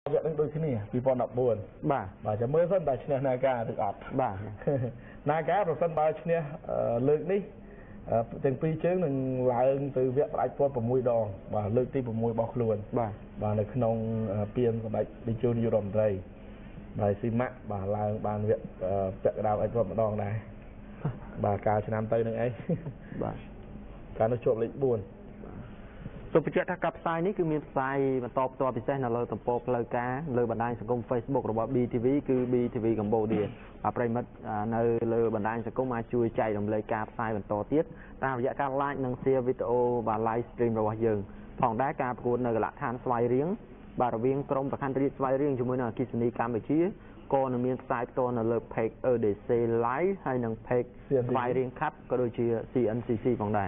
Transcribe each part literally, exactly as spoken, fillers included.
việc đang đôi khi này vì bọn đọc buồn bà bàจะmới sân tại trên này cả được ọt bàนาcáเราsân tại trên lượng đi từng pi chứ đừng lại từ việc lại qua một mùi đòn và lượng ti một mùi bọc luôn bà bà là không piên của đại đi chơi nhiều đòn dày bài xi măng bà là bàn việc chợ đào anh qua một đòn này bà cá trên nam tây nữa ấy bà cá nó trộn lĩnh buồnตัวประจักษ์กับไซนี้คือมีไซมันตอบตัวพิเศษนั่นเลยตัวโปกเลยก้าเลยบันไดสังคมเฟซบุ๊กหรือว่าบีทีวีคือบีทีวีกัมพูเดียอาไปมัดในเลยบันไดสังคมมาช่วยใจดำเลยกาไซมันต่อเตี้ยตามระยะการไลฟ์นังเสียวิดีโอบาไลฟ์สตรีมระหว่างยังผ่องได้การพูดในกระทานสไลเรียงบาร์เวียงกรมประคันตรีสไลเรียงจมูกน่ะกิจนิการไปชี้ก็นมีไซต์ตัวนั่นเลยเพกเออเดซไลฟ์ให้นังเพกสไลเรียงคัดก็โดยชี้ซีเอ็นซีซีผ่องได้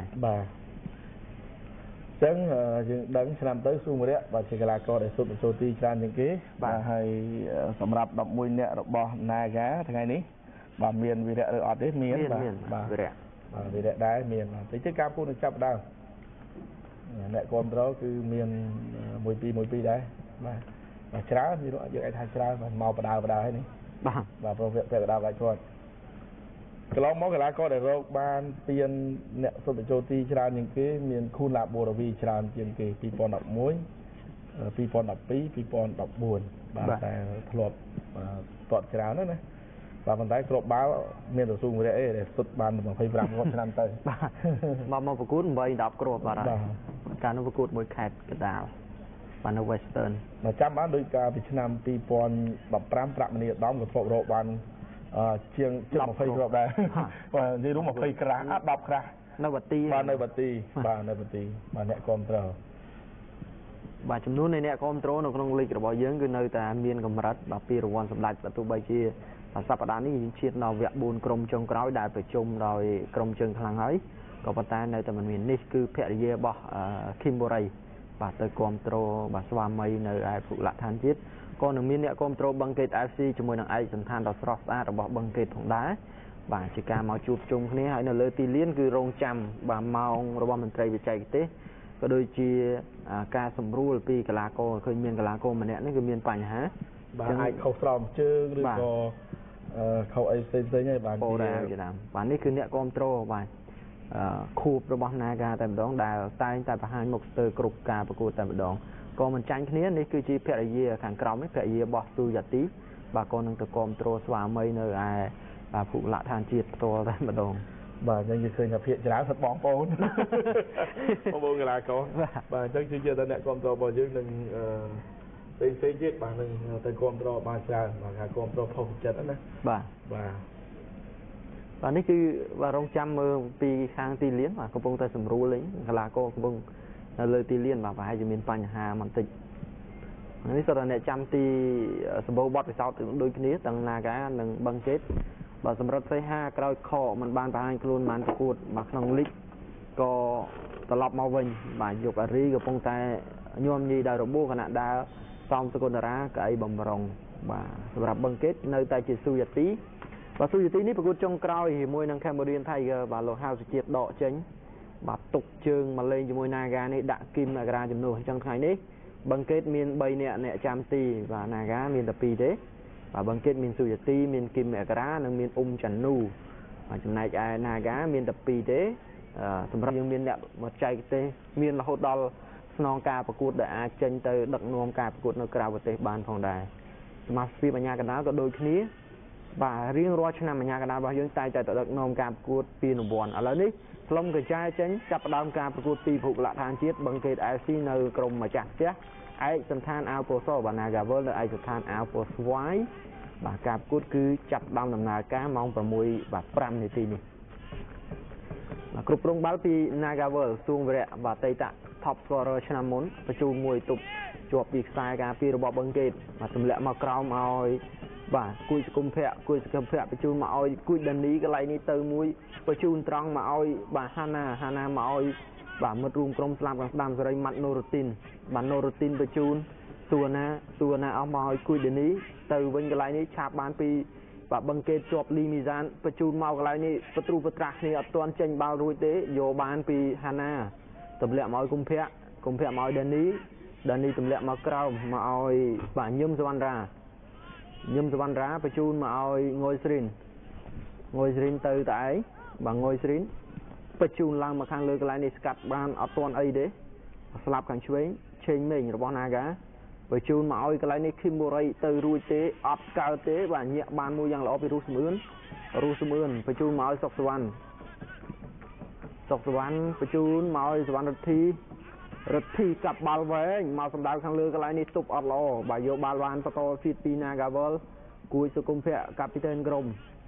จังดังฉลามเต้สู้มาเรียบาชิกลาโกได้สุดโซตีจานอย่างกี้บาให้สำหรับดอกมวยเนี่ยดอกบอนายะทั้งไงนี้บาเมียนวิเดอร์ออดได้เมียนบาบาวิเดบาวิเดได้เมียนแต่ที่การพูดจับได้เนี่ยความร้อนคือเมียนมวยปีมวยปีได้มาบาช้ามีรถเยอะไอ้ทางช้ามันเมาประดาวประดาวให้นี่บาบาโปรเฟสประดาวไรก่อนกลองมองกลาก็ได้โรคบานเตียนเนี่ยสุดโจตีชราอย่างกี้มีคูลาโบราวีชราอย่างกี้ปีปอนดับมุ้ยปีปอนดับปีปีปอนดับบุญบาแต่ถลบตอดชรานั่นนะบาบันไดกรบบ้าเมียนตัวสูงไปได้เอ๊ะสุดบานมันพยายามงดชนะเตยมามาประกุดใบดับกรบบาร์การประกุดมวยแขกกระดาษบานเวสเทิร์นมาจำบ้านโดยการพิชนามปีปอนดับปรามประมันด้อมกับพวกโรบันเชียงเชียงมาเคยกรอบได้ว่าที่รู้มาเคยกระอัดดับกระในบัตตีบ้านในบัตตีบ้านในบัตตีบ้านเนี่ยคอมโตรบ้านจำนวนในเนี่ยคอมโตรนกรงลิกระบายเยอะคือในแต่เมียนกำรัดแบบปีรวันสำหรับประตูใบเชียสัปดาห์นี้เชียร์เราแวะบุญกรมเชิงกร้อยได้ไปชมโดยกรมเชิงพลังเฮ้ยก็ปตาในแต่มันมีนี่คือเพลเยบะคิมโบไรบาตเตอร์คอมโตรบาสวามัยในไอฟุละทันจิตก็หนึ่งมีเนี่ยคอมโตรบังเกตเอฟซีจมูกหนังไอสันทานดอสรอสอาระบบบังเกตของได้บาจิการมาจูบจุงนี้ให้ในเลยตีเลี้ยนคือโรงจำบาเมาระบบมันไตรวิจัยเต้ก็โดยจีการสมรู้ปีกลาโกเคยเมียนกลาโกมันเนี่ยนี่คือเมียนปัญหาบาไอเขาสอบเจอหรือก็เขาไอเซนเซเนี่ยบางทีจะทำบางนี่คือเนี่ยคอมโตรบางคูประบบนาการแต่ดองดาวใต้แต่ประหารหมกเตอร์กรุบกาประกูแต่ดองก็มันจังนี้นี่คือจีเพลเยขังกราวไม่เพลเยบอสตูยัติบางคนนั่งตะกอมโตรสวามัยเนอไอผูกละทานจีตตัวแต่มาดองบางยังเคยกับเพียรจะล้างสัตว์บองโป้นโป้นกันละก็บางจังจีเจอแต่เนี่ยกอมโตบางยังหนึ่งเซนเซเยตบางหนึ่งแต่กอมโตบางชาบางกอมโตพอขุดจัดนะบางบางตอนนี้คือว่าโรงจำมือปีข้างตีเลี้ยงว่ากระพงแต่สมรู้เลยกลาโก้กระพงเลยตีเลี้ยงว่าให้จะมีปัญหามันติดอันนี้ส่วนเนี่ยจำตีสมบูรณ์บอสไปสาวถึงโดยนี้ตั้งนาการหนึ่งบังเกตบาสำรับใช้ห้ากระคอมันบานไปให้ครูนมันตะกูดบักนองลิกก็ตลบมาวิ่งบ่ายยกอรีกระพงแต่โยมยีดาวรบูขณะดาวซอมสกุลระกับไอ้บอมบรองบ่าสำหรับบังเกตในแต่จิตสุยตีบาสุยตีนี้ประกุดจงกราวหิมวยนังแคมเบอรีนไทยกับบาโลฮาวสเกียดดอกเจงบาตกเชิงมาเลยจมวยนาการนี่ดักกิมนากราจำนวนจังไงนี้บังเกตมีนใบเนี่ยเนี่ยจำตีบานาการมีนตะปีเด้บาบังเกตมีนสุยตีมีนกิมนากราหนึ่งมีนอุ้มจันนูบาจำนายไอนาการมีนตะปีเด้สำหรับยังมีนเนี่ยมาใจเต้มีนละหดดอลสนองกาประกุดได้อาเจนเตอดักนวมกาประกุดนกราวเตบานทองได้มาฟีปัญญากันนะก็โดยนี้บ่าเรียงรอชนะมันยากระดาษบ่ายังตายใจต่อดักนอมการประกวดปีนบอลอะไรนี่ลมกระจายเช่นจับดาวการประกวดปีผูกละทานเชียบังเกตไอซีในกรมมาจากเสียไอสันทานอัลโปโซบานากาเวอร์และไอสันทานอัลโปสไวบ่าการประกวดคือจับดาวดำนาการมองประมวยแบบปรำในทีนี้กรุ๊ปรงบาลปีนากาเวอร์ซูงเวรบ่าเตยตะท็อปสกอร์ชนะมุนประจูมวยตุบจวบปีกซ้ายการปีระบบบังเกตมาสำเร็จมากราวมาบ่าคุยสกุลเพะคุยสกุลเพะไปจูนมาเอาคุยดันนี้ก็ไรนี่เติมมวยไปจูนตรังมาเอาบ่าฮานาฮานามาเอาบ่ามารุมกรมสลามกับดำสไลมัดโนรตินบ่าโนรตินไปจูนตัวนะตัวนะเอามาเอาคุยดันนี้เติมวันก็ไรนี่ชาบานปีบ่าบังเกตจบลีมิซานไปจูนมาก็ไรนี่ประตูประตรักนี่อัตวนเจงบาลุยเตโยบานปีฮานาตบเละมาเอากุมเพะกุมเพะมาเอาดันนี้ đàn đi tụm lẹ mà cao mà oi bà nhâm svan ra nhâm svan ra bà chun mà oi ngồi srin ngồi srin từ tại bà ngồi srin bà chun lang mà khang lơ cái lại này skat ban ở toàn ấy đấy slap càng chuối trên mình rồi bọn naga bà chun mà oi cái lại này kim boray từ ruồi tế ấp cao tế và nhẹ ban mua yang là ấp virus mướn virus mướn bà chun mà oi sọc svan sọc svan bà chun mà oi svan thi rực thi cặp bal về mà sầm đào khang lơ cái lại này tụp ọt lò bà vô bal van bắt to fit pina gavel cùi sự công phẹ captain grom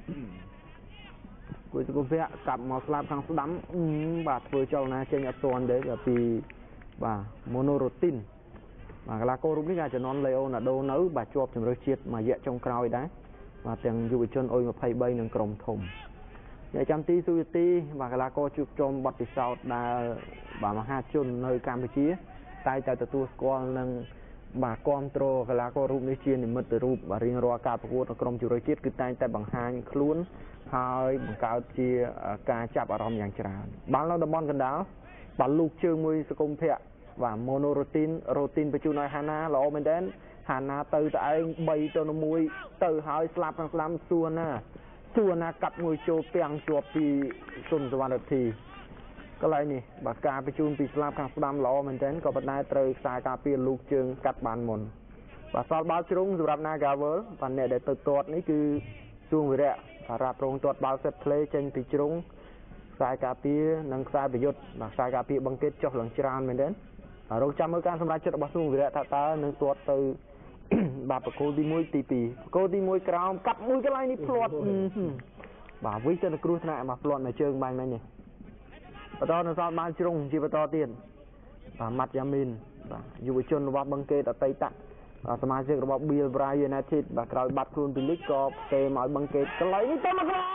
cùi sự công phẹ cặp màu slab khang đắm bà vừa châu na trên nhập toàn đấy là vì bà monorotin mà là cô đúng cái cho non leo là đô nấu bà chụp trong rơi chiết mà dẹ trong cào đấy và tiền du chân ôi mà phay bay nâng crom thùng vậy trăm tí suy tí và là cô chụp trong bật sau là bà mà hai chun nơi Campuchia tay tay từ tu con nâng bà control cái là cô rụp này chiên thì mất từ rụp và riêng roa cà phê nó cầm chịu rồi chết cứ tay tay bằng hai luôn hai bằng cao chia ca chạp ở trong nhà trà bán nó đâm bon gần đó bán lục chương mùi sự công thẹ và monorotin rotin với chú nói Hana là ôm đến Hana từ tại bay cho nó mùi từ hai slap bằng slap xuân à xuân à cặp mùi chô bèng chuột thì xuân cho bạn thì cái này nè bà caไปจูน ពីស្លាប់ខាងស្ដាំល្អមែនទែនក៏ប៉ុន្តែត្រូវខ្សែការពារលោកជើងកាត់បានមុនបាទសល់បាល់ជ្រុងសម្រាប់ Nagavel បាទអ្នកដែលទៅទាត់នេះគឺជួងវិរៈបាទរ៉ាប់រងទាត់បាល់ set play ចេញពីជ្រុងខ្សែការពារនិងខ្សែប្រយុទ្ធបាទខ្សែការពារបង្កេតចុះឡើងច្រើនមែនទែនបាទរងចាំមើលការសម្រេចចិត្តរបស់ជួងវិរៈថាតើនឹងទាត់ទៅបាទប្រកូលទី1ទី2ប្រកូលទី1ក្រោមកាត់មួយកន្លែងនេះផ្លាត់បាទវិញទៅគ្រោះថ្នាក់បាទផ្លាត់នៅជើងបាញ់មិញនេះបន្តនៅសល់បានជ្រុងជាបន្តទៀតបាទម៉ាត់យ៉ាមីនបាទយុវជនរបស់បឹងកេតអតីតសមាជិករបស់ Bill Bray United បាទក្រោយបាត់ខ្លួនពីលីកក៏ផ្ទេមកឲ្យបឹងកេតកន្លែងនេះទៅមកចូល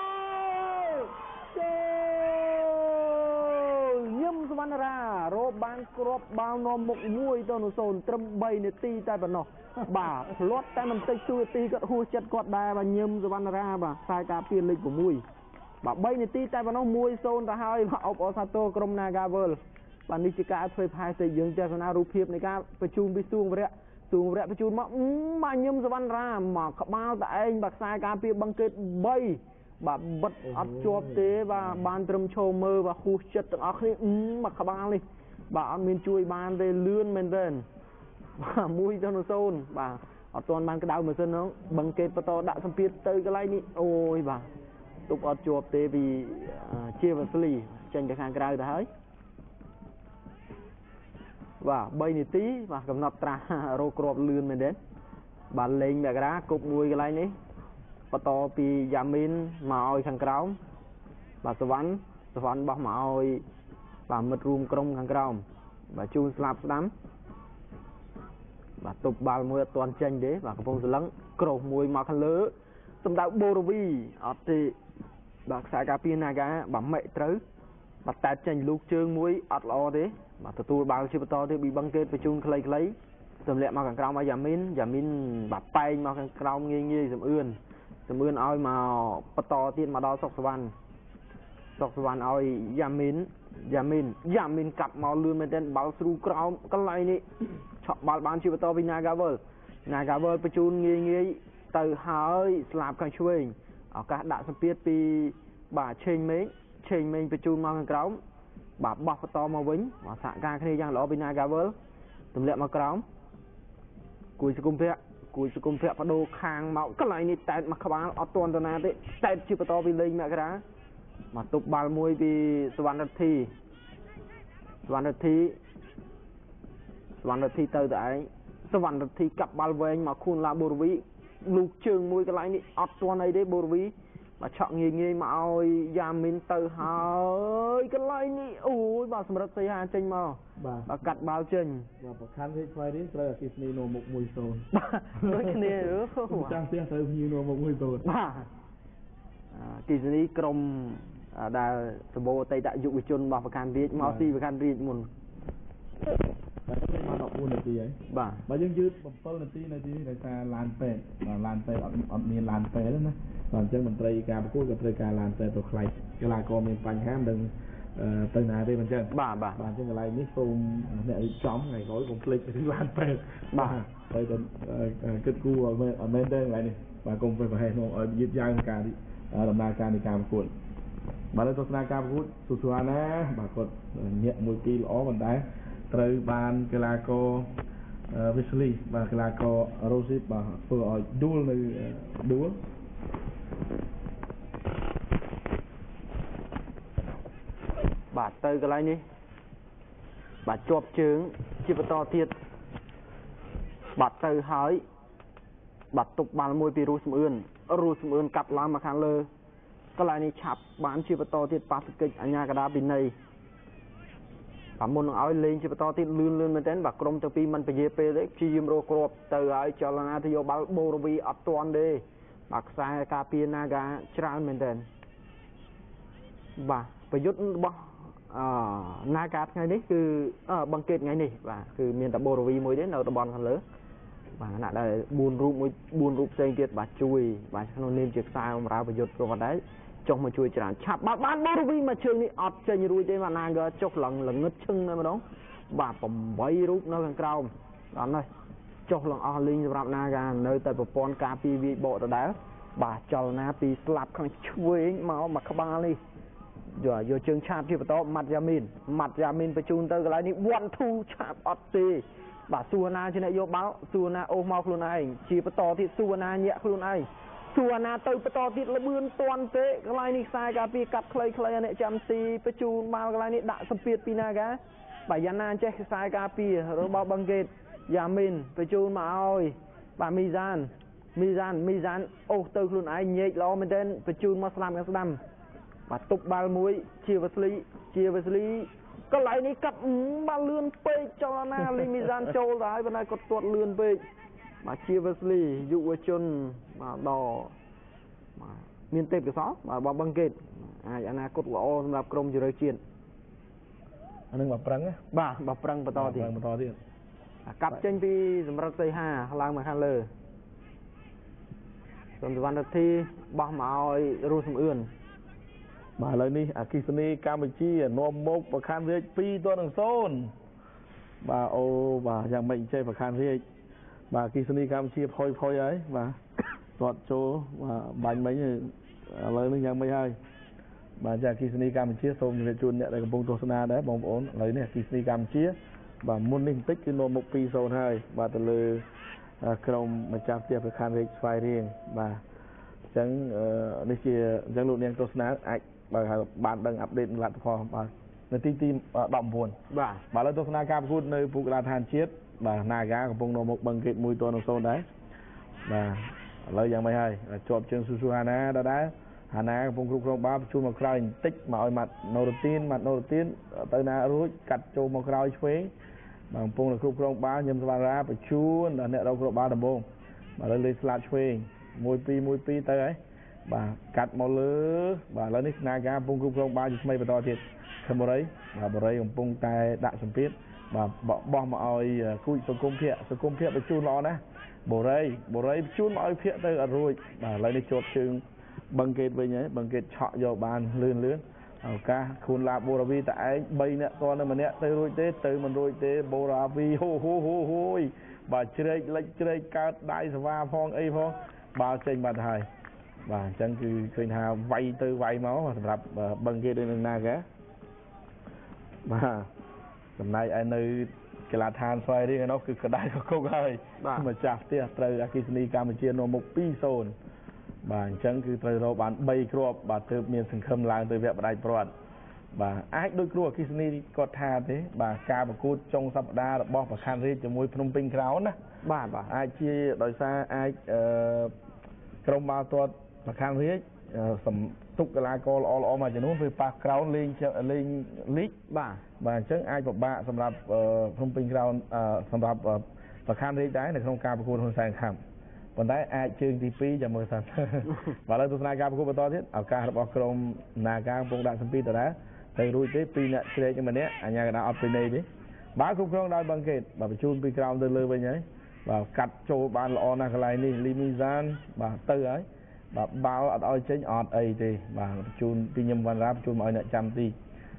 ញឹមសវណ្ណរារោបានគ្រាប់បាល់នាំមុខមួយទៅនៅសូនត្រឹម3នាទីតែប៉ុណ្ណោះបាទផ្លាត់តែមិនតិចទួនាទីគាត់ហួសចិត្តគាត់ដែរបាទញឹមសវណ្ណរាបាទខ្សែការពារលេខ6បាទ3នាទីតែប៉ុណ្ណោះមួយសូនទៅហើយបាទអបអសាទរក្រុម Nagavel បាទនេះជាការធ្វើផែស្ទើរយើងទស្សនារូបភាពនៃការប្រជុំពីសួងវរៈសួងវរៈប្រជុំមកបាទញឹមសវណ្ណរាមកក្បាលតែឯងបាទខ្សែការពារបឹងកេត3បាទបិទអត់ជាប់ទេបាទបានត្រឹមឈរមើលបាទហួសចិត្តទាំងអស់គ្នាមកក្បាលនេះបាទអត់មានជួយបានទេលឿនមែនទែនបាទមួយទៅនៅសូនបាទអត់ទាន់បានក្តៅម៉ាស៊ីនហ្នឹងបឹងកេតបន្តដាក់សម្ពាធទៅកន្លែងនេះអូយបាទទុកអត់ជាប់ទេពីជាវ៉ាស្លីចេញទៅខាងក្រៅទៅហើយបាទ3នាទីបាទកំណត់ត្រាស់រកគ្រាប់លឿនមែនទេបាទលេងមករាគប់មួយកន្លែងនេះបន្តពីយ៉ាមីនមកឲ្យខាងក្រោមបាទសវណ្ណសវណ្ណបោះមកឲ្យបាទមិត្តរួមក្រុមខាងក្រោមបាទជូនស្លាប់ស្ដាំបាទទប់បាល់មួយអត់ទាន់ចេញទេបាទកំពុងសន្លឹងក្រោះមួយមកខាងលើសម្ដៅបូរវីអត់ទេបាទខ្សែការពារ Naga បាទម៉េចត្រូវបាទតែចេញលូកជើងមួយអត់ល្អទេបាទទទួលបាល់ជាបន្តទៀតពីបឹងកេតបញ្ជូនខ្លីៗទម្លាក់មកខាងក្រោមឲ្យយ៉ាមីនយ៉ាមីនបាទប៉ែងមកខាងក្រោមងាយងាយសំអឿនសំអឿនឲ្យមកបន្តទៀតមកដល់សុកសវណ្ណសុកសវណ្ណឲ្យយ៉ាមីនយ៉ាមីនយ៉ាមីនកាប់មកលឿនមែនទែនបាល់ស្រូក្រោមកន្លែងនេះឆក់បាល់បានជាបន្តពី Nagavel Nagavelបញ្ជូនងាយងាយទៅហើយស្លាប់ខាងឆ្វេងឱកាសដាក់សម្ពាធពីបាទឆេងមេងឆេងមេងបញ្ជូនមកខាងក្រោមបាទបោះបន្តមកវិញមកសហការគ្នាយ៉ាងល្អពី Nagavel ទម្លាក់មកក្រោមគួយសង្គមភៈគួយសង្គមភៈបដូរខាងមកកន្លែងនេះតែតមកក្បាលអត់ទាន់ទៅណាទេតែតជាបន្តពីលេងមករាមកទប់បាល់មួយពីសវណ្ណរិទ្ធីសវណ្ណរិទ្ធីសវណ្ណរិទ្ធីទៅតែឯងសវណ្ណរិទ្ធីកាប់បាល់វែងមកខួនឡាបូរវីលូកជើងមួយកន្លែងនេះអត់ទាន់អីទេបូរវីបាទឆក់ងាយងាយមកឲ្យយ៉ាមីនទៅហើយកន្លែងនេះអូយបាទសម្រិតសីហាចេញមកបាទកាត់បាល់ចេញបាទប្រខាន់វិស្វ័យនេះត្រូវអគិសនីនោមុខមួយសូនដូចគ្នាចាំផ្ទះត្រូវញីនោមុខមួយសូនបាទអគិសនីក្រុមដែលសម្បូរអតីតយុវជនរបស់ប្រកាន់រាជមកទីប្រកាន់រាជមុនបាទបាន14នាទីហើយបាទបើយើងយឺត7នាទីនាទីនេះដោយសារឡានពេទ្យបាទឡានពេទ្យអត់អត់មានឡានពេទ្យទេណាបាទអញ្ចឹងមន្ត្រីការប្រកួតក៏ត្រូវការឡានពេទ្យទៅខ្លាចកីឡាករមានបញ្ហាមិនដឹងទៅណាទេមិនចឹងបាទបាទបាទអញ្ចឹងកន្លែងនេះសូមអ្នករៀបចំថ្ងៃក្រោយកុំភ្លេចទៅឡានពេទ្យបាទទៅទៅគិតគូរឲ្យមែនអត់មែនទេកន្លែងនេះបាទកុំទៅប្រហែសនោះឲ្យយឺតយ៉ាវការដំណើរការនៃការប្រកួតបាទលើទស្សនាការប្រកួតសុខស្រួលណាបាទគាត់ញាក់មួយពីរល្អប៉ុន្តែត្រូវបានកីឡាករវិស្លីបាទកីឡាកររ៉ូស៊ីបាទធ្វើឲ្យដួលនៅដួលបាទទៅកន្លែងនេះបាទជាប់ជើងជាបន្តទៀតបាទទៅហើយបាទទុកបាល់មួយពីរស់សំអឿនរស់សំអឿនកាត់ឡើងមកខាងលើកន្លែងនេះឆាប់បានជាបន្តទៀតប៉ាសកិច្ចអញ្ញាកដាពីនៃបាទមុននឹងឲ្យលេងជាបន្តទៀតលឿនលឿនមែនទែនបាទក្រុមទាំងពីរមិនពជាពេលទេព្យាយាមរកគ្រាប់ទៅហើយចលនាទៅយកបាល់បូរវីអត់ទាន់ទេបាទខ្សែការពារ Naga ច្រើនមែនទែនបាទប្រយុទ្ធរបស់អឺ Naga ថ្ងៃនេះគឺបង្កេតថ្ងៃនេះបាទគឺមានតែបូរវីមួយទេនៅតំបន់ខាងលើបាទណាដែលបួនរូបមួយបួនរូបផ្សេងទៀតបាទជួយបាទក្នុងនាមជាខ្សែបម្រើប្រយុទ្ធក៏ប៉ុន្តែចុះមកជួយច្រើនឆាប់បាទបានបូរវីមកជើងនេះអត់ចេញរួចទេបាទ Naga ចុះឡើងល្ងឹតឈឹងតែម្ដងបាទប្រាំបីរូបនៅខាងក្រោមដល់នេះចុះឡើងអស់លីងសម្រាប់ Naga នៅតែប្រព័ន្ធការពារវាយបកដដែលបាទចលនាពីស្លាប់ខាងឆ្វេងមកមកក្បាលនេះយកយកជើងឆាបជាបន្តម៉ាត់យ៉ាមីនម៉ាត់យ៉ាមីនបញ្ជូនទៅកន្លែងនេះវ៉ាន់ធូឆាបអត់ទេបាទសួរណាជាអ្នកយកបាល់សួរណាអូសមកខ្លួនឯងជាបន្តទៀតសួរណាញាក់ខ្លួនឯងសួរណាទៅបន្តទៀតលបឿនតាន់ទេកន្លែងនេះខ្សែការពារកាត់ខ្លីៗអ្នកចាំទីបញ្ជូនបាល់កន្លែងនេះដាក់សម្ពាធពី Naga បាទយ៉ាងណាចេះខ្សែការពាររបស់បឹងកេតយ៉ាមីនបញ្ជូនមកឲ្យបាទមីសានមីសានមីសានអូសទៅខ្លួនឯងញែកល្អមែនទែនបញ្ជូនមកស្ដាំខាងស្ដាំបាទទុកបាល់មួយជាវ៉ាស្លីជាវ៉ាស្លីកន្លែងនេះកាត់បាល់លឿនពេកចលនាលីមីសានចូលទៅហើយប៉ុន្តែគាត់ទាត់លឿនពេកបាទជាវ៉ាស្លីយុវជនបាទដល់បាទមានទេពកោសល្យបាទបបឹងកេតអាចអនាគតល្អសម្រាប់ក្រុមជម្រើសជាតិអានឹងបើប្រឹងបាទបើប្រឹងបន្តទៀតបន្តទៀតកាប់ចេញពីសម្រិតសីហាឡើងមកខាងលើសំសវណ្ណរទ្ធីបោះមកឲ្យរស់សំអឿនបាទឥឡូវនេះអគិសនីកម្ពុជានាំមកប្រខានរាជពីរទៅនឹងសូន្យបាទអូបាទយ៉ាងម៉េចចេះប្រខានរាជបាទអគិសនីកម្ពុជាផុយផុយហើយបាទគាត់ចូលបាទបាញ់មិញឥឡូវនេះយ៉ាងម៉េចហើយបាទចាអគិសនីកម្ពុជាសូមជម្រាបជូនអ្នកដែលកំពុងទស្សនាដែរបងប្អូនឥឡូវនេះអគិសនីកម្ពុជាបាទមុននេះបន្តិចគឺនាំមុខពីរសូន្យហើយបាទទៅលើក្រុមម្ចាស់ផ្ទះប្រខានរាជស្វាយរៀងបាទអញ្ចឹងនេះជាអញ្ចឹងលោកនាងទស្សនាអាចបើបានដឹងអាប់ដេតលទ្ធផលបាទនៅទីទីដប់៩បាទបាទឥឡូវទស្សនាការប្រកួតនៅពុកកីឡាដ្ឋានជាតិបាទ Naga កំពុងនាំមុខបឹងកេតមួយទល់នឹងសូន្យដែរបាទឥឡូវយ៉ាងម៉េចហើយជាប់ជើងស៊ូស៊ូហាណាដដែលហាណាកំពុងគ្រប់គ្រងបាល់បញ្ជូនមកក្រោយបន្តិចមកឲ្យម៉ាត់ណូរ៉ូទីនម៉ាត់ណូរ៉ូទីនទៅណារួចកាត់ចូលមកក្រោយឆ្វេងបាទកំពុងតែគ្រប់គ្រងបាល់ញឹមស្វារាបញ្ជូនដល់អ្នករកគ្រាប់បាល់ដំបូងបាទឥឡូវលេងស្លាប់ឆ្វេងមួយពីរមួយពីរទៅហើយបាទកាត់មកលើបាទឥឡូវនេះ Naga កំពុងគ្រប់គ្រងបាល់ជាថ្មីបន្តទៀតខេមបូរីបាទបូរីកំពុងតែដាក់សម្ពាធបាទបោះមកឲ្យគូចសង្គមភៈសង្គមភៈបញ្ជូនល្អណាស់បូរីបូរីបញ្ជូនមកឲ្យភៈទៅអត់រួចបាទឥឡូវនេះជាប់ជើងបឹងកេតវិញហើយបឹងកេតឆក់យកបានលឿនលឿនឱកាសខួនឡាបូរ៉ាវីតែឯងបីនាក់តនៅម្នាក់ទៅរួចទេទៅមិនរួចទេបូរ៉ាវីហូហូហូហូយបាទជ្រែកលិចជ្រែកកើតដៃសវ៉ាផងអីផងបាល់ចេញបាត់ហើយបាទអញ្ចឹងគឺឃើញថាវាយទៅវាយមកសម្រាប់បឹងកេតដូចនឹង Naga បាទចំណែកឯនៅកីឡាដ្ឋានស្វាយរៀងឯនោះគឺក្តារក៏គប់ហើយម្ចាស់ផ្ទះត្រូវអគិសនីកម្ពុជានាំមុខពីរសូន្យបាទអញ្ចឹងគឺត្រូវរកបានបីគ្រាប់បាទទើបមានសង្ឃឹមឡើងទៅវគ្គបដាច់ព្រាត់បាទអាចដូចគ្រូអគិសនីគាត់ថាទេបាទការប្រកួតចុងសប្តាហ៍របស់ប្រខានរាជជាមួយភ្នំពេញក្រោនណាបាទបាទអាចជាដោយសារអាចអឺក្រុមបាល់ទាត់ប្រខានរាជសំទុកកីឡាករល្អល្អមួយចំនួនវាប៉ះក្រោនលេងលេងលីកបាទបាទអញ្ចឹងអាចពិបាកសម្រាប់ភ្នំពេញក្រោនសម្រាប់ប្រខានរាជដែរនៅក្នុងការប្រកួតហ៊ុនសែនខាំប៉ុន្តែអាចជើងទីពីរចាំមើលសិនបាទឥឡូវទស្សនាការប្រកួតបន្តទៀតឱកាសរបស់ក្រុម Naga កំពុងដាក់សម្ពាធដដែលទៅរួចទេពីរអ្នកជ្រែកម្នាក់អញ្ញាកណ្ដាលអត់ពីនៃទេបាទគ្រប់គ្រងដោយបឹងកេតបាទបញ្ជូនពីក្រោមទៅលើវិញហើយបាទកាត់ចូលបានល្អណាស់កន្លែងនេះលីមីសានបាទទៅហើយបាទបាល់អត់ឲ្យចេញអត់អីទេបាទបញ្ជូនពីញឹមវណ្ណរាបញ្ជូនមកឲ្យអ្នកចាំទី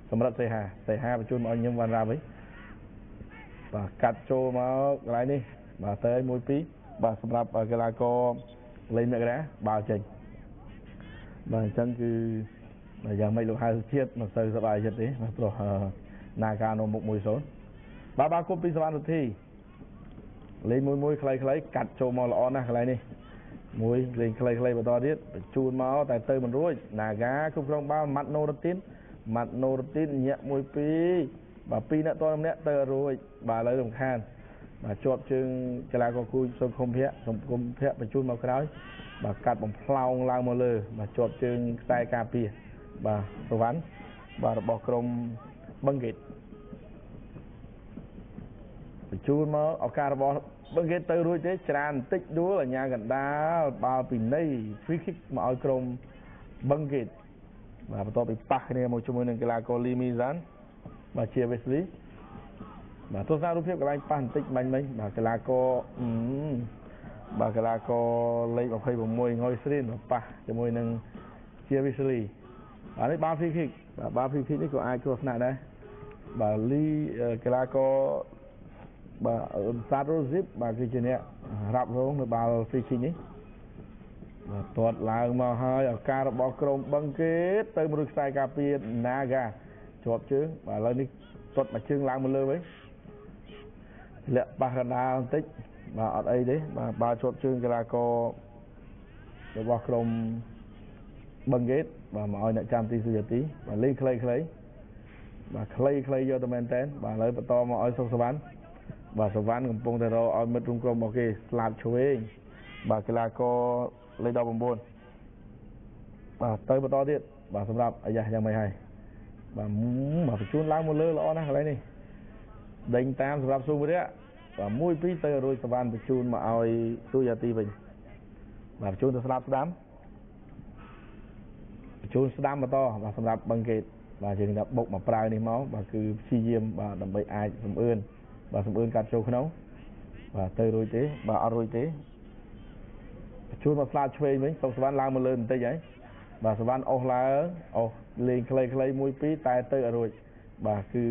សម្រាប់សេហាសេហាបញ្ជូនមកឲ្យខ្ញុំវ៉ាន់រ៉ាវិញបាទកាត់ចូលមកកន្លែងនេះបាទទៅឲ្យមួយពីរបាទសម្រាប់កីឡាករលេងមករាបាល់ចេញបាទអញ្ចឹងគឺយ៉ាងម៉េចលោកហៅជាតិមិនសូវសប្បាយចិត្តទេបាទព្រោះណាការនៅមុខមួយសូន្យបាទបាទគប់ពីសវណ្ណសុធីលេងមួយមួយខ្លីខ្លីកាត់ចូលមកល្អណាស់កន្លែងនេះមួយលេងខ្លីខ្លីបន្តទៀតបញ្ជូនមកតែទៅមិនរួចណាការគ្រប់គ្រងបាល់ម៉ាត់ណូរ៉ាទីនម៉ាត់ណូរ៉ាទីនញាក់មួយពីរបាទពីរអ្នកតម្នាក់ទៅរួចបាទឥឡូវរំខានបាទជាប់ជើងកីឡាករគូសុខុមភៈសុខុមភៈបញ្ជូនមកក្រោយបាទកាត់បំផ្លោងឡើងមកលើបាទជាប់ជើងខ្សែការពារបាទសវណ្ណបាទរបស់ក្រុមបឹងកេតបញ្ជូនមកឱកាសរបស់បឹងកេតទៅរួចទេច្រើនបន្តិចដួលអញ្ញាកណ្ដាលបាល់ពីនៃ free kick មកឲ្យក្រុមបឹងកេតបាទបន្ទាប់ពីប៉ះគ្នាមកជាមួយនឹងកីឡាករលីមីសានបាទជាវេស្លីបាទទស្សនារូបភាពកន្លែងប៉ះបន្តិចបាញ់មិញបាទកីឡាករបាទកីឡាករលេខยี่สิบหกងុយស្រីនប៉ះជាមួយនឹងជាវេស្លីបាទនេះបាល់ free kick បាទបាល់ free kick នេះក៏អាចគ្រោះថ្នាក់ដែរបាទលីកីឡាករបាទអ៊ុនសាតរូស៊ីបបាទគឺជាអ្នករ៉ាប់រងនៅបាល់ free kick នេះបាទទាត់ឡើងមកហើយឱកាសរបស់ក្រុមបឹងកេតទៅមួយខ្សែការពារ Naga ជាប់ជើងបាទឥឡូវនេះទាត់មួយជើងឡើងមកលើវិញលាក់ប៉ះកណ្ដាលបន្តិចបាទអត់អីទេបាទបាល់ជាប់ជើងកីឡាកររបស់ក្រុមបឹងកេតបាទមកឲ្យអ្នកចាំទីសុយទីបាទលេងខ្លីខ្លីបាទខ្លីខ្លីយកទៅមែនតើបាទឥឡូវបន្តមកឲ្យសុខសវណ្ណបាទសវណ្ណកំពុងតែរកឲ្យមិត្តរួមក្រុមរបស់គេស្លាប់ឆ្វេងបាទកីឡាករលេខដប់9បាទទៅបន្តទៀតបាទសម្រាប់អាយ៉ាយ៉ាងម៉េចហើយបាទបាទបញ្ជូនឡើងមកលើល្អណាស់កន្លែងនេះដេញតាមសម្រាប់ស៊ូវីរៈបាទមួយពីរទៅរួចសវណ្ណបញ្ជូនមកឲ្យស៊ូយ៉ាទីវិញបាទបញ្ជូនទៅស្ដាប់ស្ដាំបញ្ជូនស្ដាំបន្តបាទសម្រាប់បឹងកេតបាទយើងថាបុកមកប្រើនេះមកបាទគឺព្យាយាមបាទដើម្បីអាចសំអឿនបាទសំអឿនកាត់ចូលក្នុងបាទទៅរួចទេបាទអត់រួចទេបញ្ជូនមកស្លាប់ឆ្វេងវិញសុខសវណ្ណឡើងមកលើបន្តិចហើយបាទសវណ្ណអស់ឡើងអស់លេងខ្លីខ្លីមួយពីរតែទៅអត់រួចបាទគឺ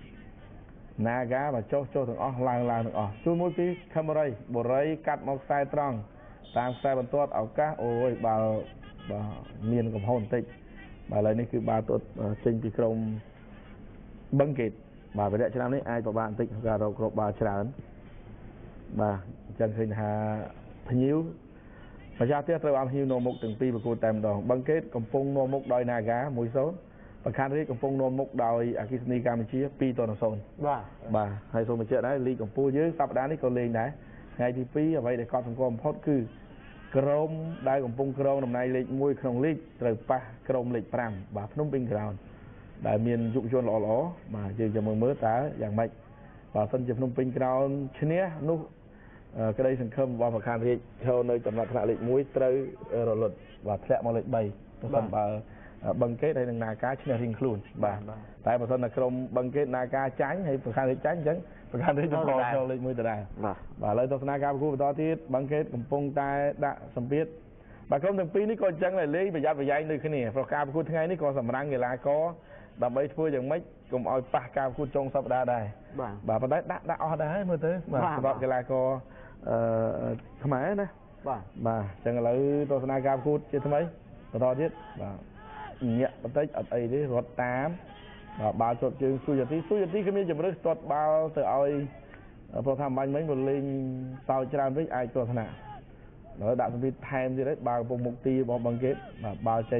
Naga បាទចុះចុះទាំងអស់ឡើងឡើងទាំងអស់ជួនមួយពីខេមរីបូរីកាត់មកខ្សែត្រង់តាមខ្សែបន្ទាត់ឱកាសអូយបាល់បាទមានកំហុសបន្តិចបាទឥឡូវនេះគឺបាល់ទាត់ចេញពីក្រុមបឹងកេតបាទវិរៈឆ្នាំនេះអាចប្របាក់បន្តិចក្នុងការរកគ្រាប់បាល់ច្រើនបាទអញ្ចឹងឃើញថាភ្ញៀវម្ចាស់ផ្ទះត្រូវឲ្យភ្ញៀវនាំមុខទាំងពីរប្រកួតតែម្ដងបឹងកេតកំពុងនាំមុខដោយ Naga មួយសូន្យបខានរាជកំពុងនាំមុខដោយអគ្គិសនីកម្ពុជាពីរទៅសូន្យបាទបាទហើយសូមបញ្ជាក់ដែរលីកកម្ពុជាយើងសប្តាហ៍នេះក៏លេងដែរថ្ងៃទីពីរអ្វីដែលកត់សម្គាល់បំផុតគឺក្រុមដែលកំពុងក្រងតំណែងលេខមួយក្នុងលីកត្រូវប៉ះក្រុមលេខប្រាំបាទភ្នំពេញក្រោនដែលមានយុវជនល្អល្អបាទយើងចាំមើលមើលតើយ៉ាងម៉េចបើសិនជាភ្នំពេញក្រោនឈ្នះនោះក្តីសង្ឃឹមរបស់បខានរាជចូលនៅចំណាត់ថ្នាក់លេខមួយត្រូវរលត់បាទធ្លាក់មកលេខបីទៅសិនបើបឹងកេតហើយនឹង Naga ឈ្នះរៀងខ្លួនបាទតែបើសិនតែក្រុមបឹងកេត Naga ចាញ់ហើយបខានរាជចាញ់អញ្ចឹងបខានរាជចូលចូលលេខមួយដដែលបាទបាទឥឡូវទស្សនាការប្រកួតបន្តទៀតបឹងកេតកំពុងតែដាក់សម្ពាធបាទក្រុមទាំងពីរនេះក៏អញ្ចឹងដែរលេងប្រយ័ត្នប្រយែងដូចគ្នាព្រោះការប្រកួតថ្ងៃនេះក៏សម្រាំងកីឡាករដើម្បីធ្វើយ៉ាងម៉េចកុំឲ្យប៉ះការប្រកួតចុងសប្តាហ៍ដែរបាទបាទប៉ុន្តែដាក់ដាក់អស់ដែរហើយមើលទៅបាទសម្រាប់កីឡាករអឺខ្មែរណាបាទបាទអញ្ចឹងឥឡូវទស្សនាការប្រកួតជាថ្មីបន្តទៀតបាទញាក់បន្តិចអត់អីទេរត់តាមបាទបាល់ជាប់ជើងស៊ូយ៉ាទីស៊ូយ៉ាទីគ្មានជំរឿសទាត់បាល់ទៅឲ្យព្រោះថាបាញ់មិញមកលេងសោចច្រើនវិញអាចទស្សនាដល់ដាក់សម្ពាធថែមទៀតហើយបាល់កំពុងមុខទីរបស់បឹងកេតបាទបាល់ចេញ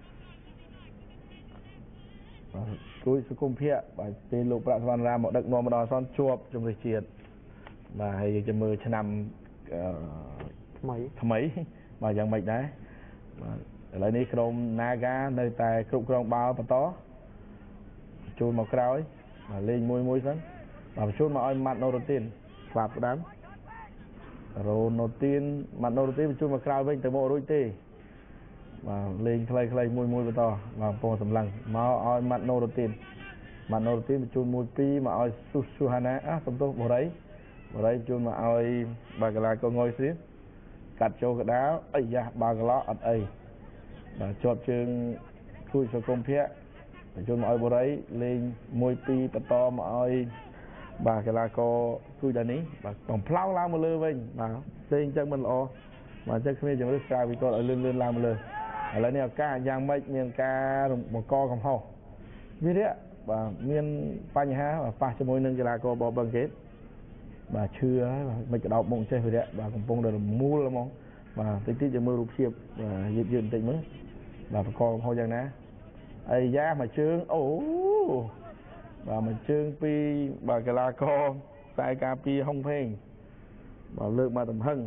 បាទគួយសុគមភៈបាទពេលលោកប្រាក់សវណ្ណរាមមកដឹកនាំមកដល់អសនជាប់ជំរឿសជាតិបាទហើយយើងจะមើលឆ្នាំថ្មីថ្មីបាទយ៉ាងម៉េចដែរបាទឥឡូវនេះក្រុម Naga នៅតែគ្រប់គ្រងបាល់បន្តចូលមកក្រោយបាទលេងមួយមួយសិនបាទបញ្ជូនមកឲ្យម៉ាត់ណូរ៉ូទីនស្លាប់ស្ដាំរ៉ូណូទីនម៉ាត់ណូរ៉ូទីនបញ្ជូនមកក្រោយវិញទៅមករួចទេបាទលេងខ្លីខ្លីមួយមួយបន្តបាទពងសម្លឹងមកឲ្យម៉ាត់ណូរ៉ូទីនម៉ាត់ណូរ៉ូទីនបញ្ជូនមួយពីរមកឲ្យស៊ូស៊ូហាណាអះសំទោសបូរីបូរីបញ្ជូនមកឲ្យបាល់កីឡាកងុយស្រីកាត់ចូលកដាលអីយ៉ាបាល់កន្លោះអត់អីបាទជាប់ជើងគួយសុគមភៈបញ្ជូនមកឲ្យបរិយលេងមួយពីរបន្តមកឲ្យបាទកីឡាករគូដានេះបាទបំផ្លោឡើងមកលើវិញបាទផ្សេងអញ្ចឹងមិនល្អបាទអញ្ចឹងគ្នាជំរឿនការវិកលឲ្យលឿនលឿនឡើងមកលើឥឡូវនេះឱកាសយ៉ាងម៉េចមានការបង្កកំហុសវិរៈបាទមានបញ្ហាប៉ះជាមួយនឹងកីឡាករបបឹងកេតបាទឈឺហើយមិនក្តោបមុខចេះវិរៈបាទកំពុងតែរមូលហ្មងបាទតិចតិចទៅមើលរូបភាពយឺតយឺតបន្តិចមើលបាទបង្កកំហុសយ៉ាងណាអីយ៉ាមួយជើងអូបាទមួយជើងពីបាទកីឡាករខ្សែការពារហុងផេងបាទលើកមកទំហឹង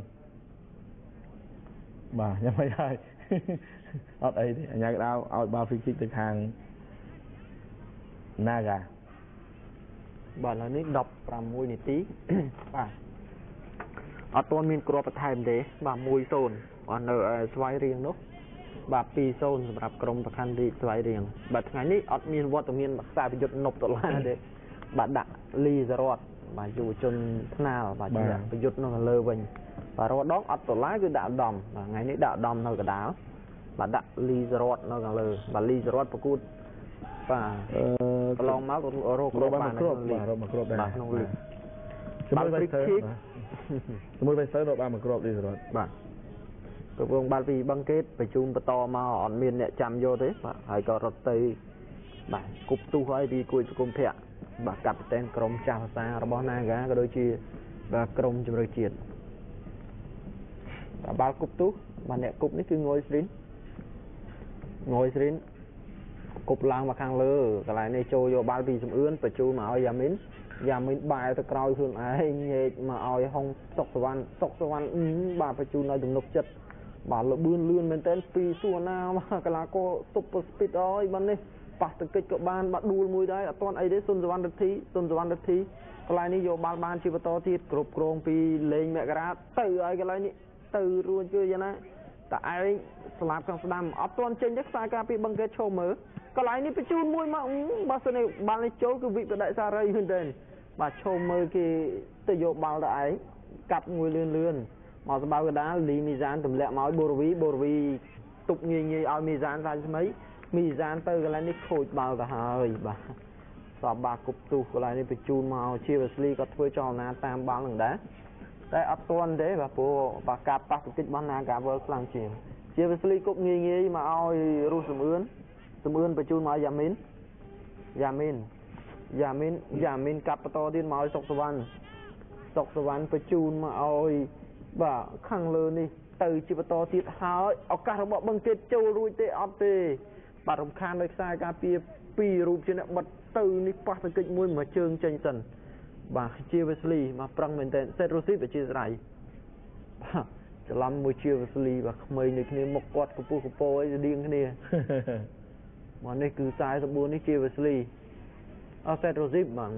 បាទយ៉ាងម៉េចហើយអត់អីទេអញ្ញាកដៅឲ្យបាល់ហ្វ្រីគិកទៅខាង Naga បាទឥឡូវនេះដប់ប្រាំមួយនាទីបាទអត់ទាន់មានគ្រាប់បន្ថែមទេបាទមួយសូន្យបាទនៅស្វាយរៀងនោះបាទពីរសូន្យសម្រាប់ក្រុមប្រខណ្ឌរាជស្វាយរៀងបាទថ្ងៃនេះអត់មានវត្តមានខ្សែប្រយុទ្ធនប់ដុល្លារទេបាទដាក់លីសរតបាទយុវជនថ្នាលបាទជាប្រយុទ្ធនៅខាងលើវិញបាទរដងអត់ដុល្លារគឺដាក់ឧត្តមបាទថ្ងៃនេះដាក់ឧត្តមនៅកណ្ដាលបាទដាក់លីសរតនៅខាងលើបាទលីសរតប្រកួតបាទអឺកន្លងមករកគ្រាប់បានគ្រប់បាទរកមកគ្រាប់ដែរបាទក្នុងលីកបាទវិធីជាមួយបេសើរកបានមកគ្រាប់លីសរតបាទកំពុងបាល់ពីបឹងកេតបញ្ជូនបន្តមកអត់មានអ្នកចាំយកទេបាទហើយក៏រត់ទៅបាទគប់ទូហើយពីគួយសុគមភៈបាទកាប់តែនក្រុមចាស់ភាសារបស់ Naga ក៏ដូចជាបាទក្រុមជម្រើសជាតិបាទបាល់គប់ទូបាទអ្នកគប់នេះគឺងយស្រីនងយស្រីនគប់ឡើងមកខាងលើកន្លែងនេះចូលយកបាល់ពីសំអឿនបញ្ជូនមកឲ្យយ៉ាមីនយ៉ាមីនបែរទៅក្រោយខ្លួនឯងញែកមកឲ្យហុងសុកសវណ្ណសុកសវណ្ណបាទបញ្ជូនឲ្យទំនុកចិត្តបាទលបឿនលឿនមែនតើពីសួរណាបាទកីឡាករ Super Speed អើយបាទនេះប៉ះទៅកិច្ចក៏បានបាទដួលមួយដែរអត់ទាន់អីទេសុនសវណ្ណរិទ្ធីសុនសវណ្ណរិទ្ធីកន្លែងនេះយកបាល់បានជាបន្តទៀតគ្រប់គ្រងពីលេងមករាទៅហើយកន្លែងនេះទៅរួចគឺយ៉ាងណាតែឯងស្លាប់ខាងស្ដាំអត់ទាន់ចេញទេខ្សែការពីបឹងកេតឈោមើលកន្លែងនេះបញ្ជូនមួយមកបាទសិនបាល់នេះចូលគឺវិបដិសារីមែនទេបាទឈោមើលគេទៅយកបាល់ទៅឯងកាប់មួយលឿនលឿនមកសម្បៅកដាលលីមីសានទម្លាក់មកឲ្យបូរវីបូរវីទុកងាយងាយឲ្យមីសានសាច់ថ្មីមីសានទៅកន្លែងនេះខូចបាល់ទៅហើយបាទសបបាគប់ទូកន្លែងនេះបញ្ជូនមកជាវ៉ាស្លីក៏ធ្វើចលនាតាមបាល់នឹងដែរតែអត់ទាន់ទេបាទព្រោះបាទការប៉ះទង្គិចរបស់ Naga World ខ្លាំងជាងជាវ៉ាស្លីគប់ងាយងាយមកឲ្យរស់សំអឿនសំអឿនបញ្ជូនមកឲ្យយ៉ាមីនយ៉ាមីនយ៉ាមីនយ៉ាមីនកាប់បន្តទៀតមកឲ្យសុកសវណ្ណសុកសវណ្ណបញ្ជូនមកឲ្យបាទខាងលើនេះទៅជាបន្តទៀតហើយឱកាសរបស់បឹងកេតចូលរួចទេអត់ទេបាទរំខានដោយខ្សែការពារពីររូបជាអ្នកបិទទៅនេះប៉ះទៅកិច្ចមួយមួយជើងចេញសិនបាទជាវ៉ាស្លីមកប្រឹងមែនតើសេតរូស៊ីបជាស្រ័យបាទច្រឡំមួយជាវ៉ាស្លីបាទក្មេងដូចគ្នាមុខគាត់កពុះកពោអីស្តៀងគ្នាមកនេះគឺខ្សែសបួននេះជាវ៉ាស្លីអសេតរូស៊ីបបាទ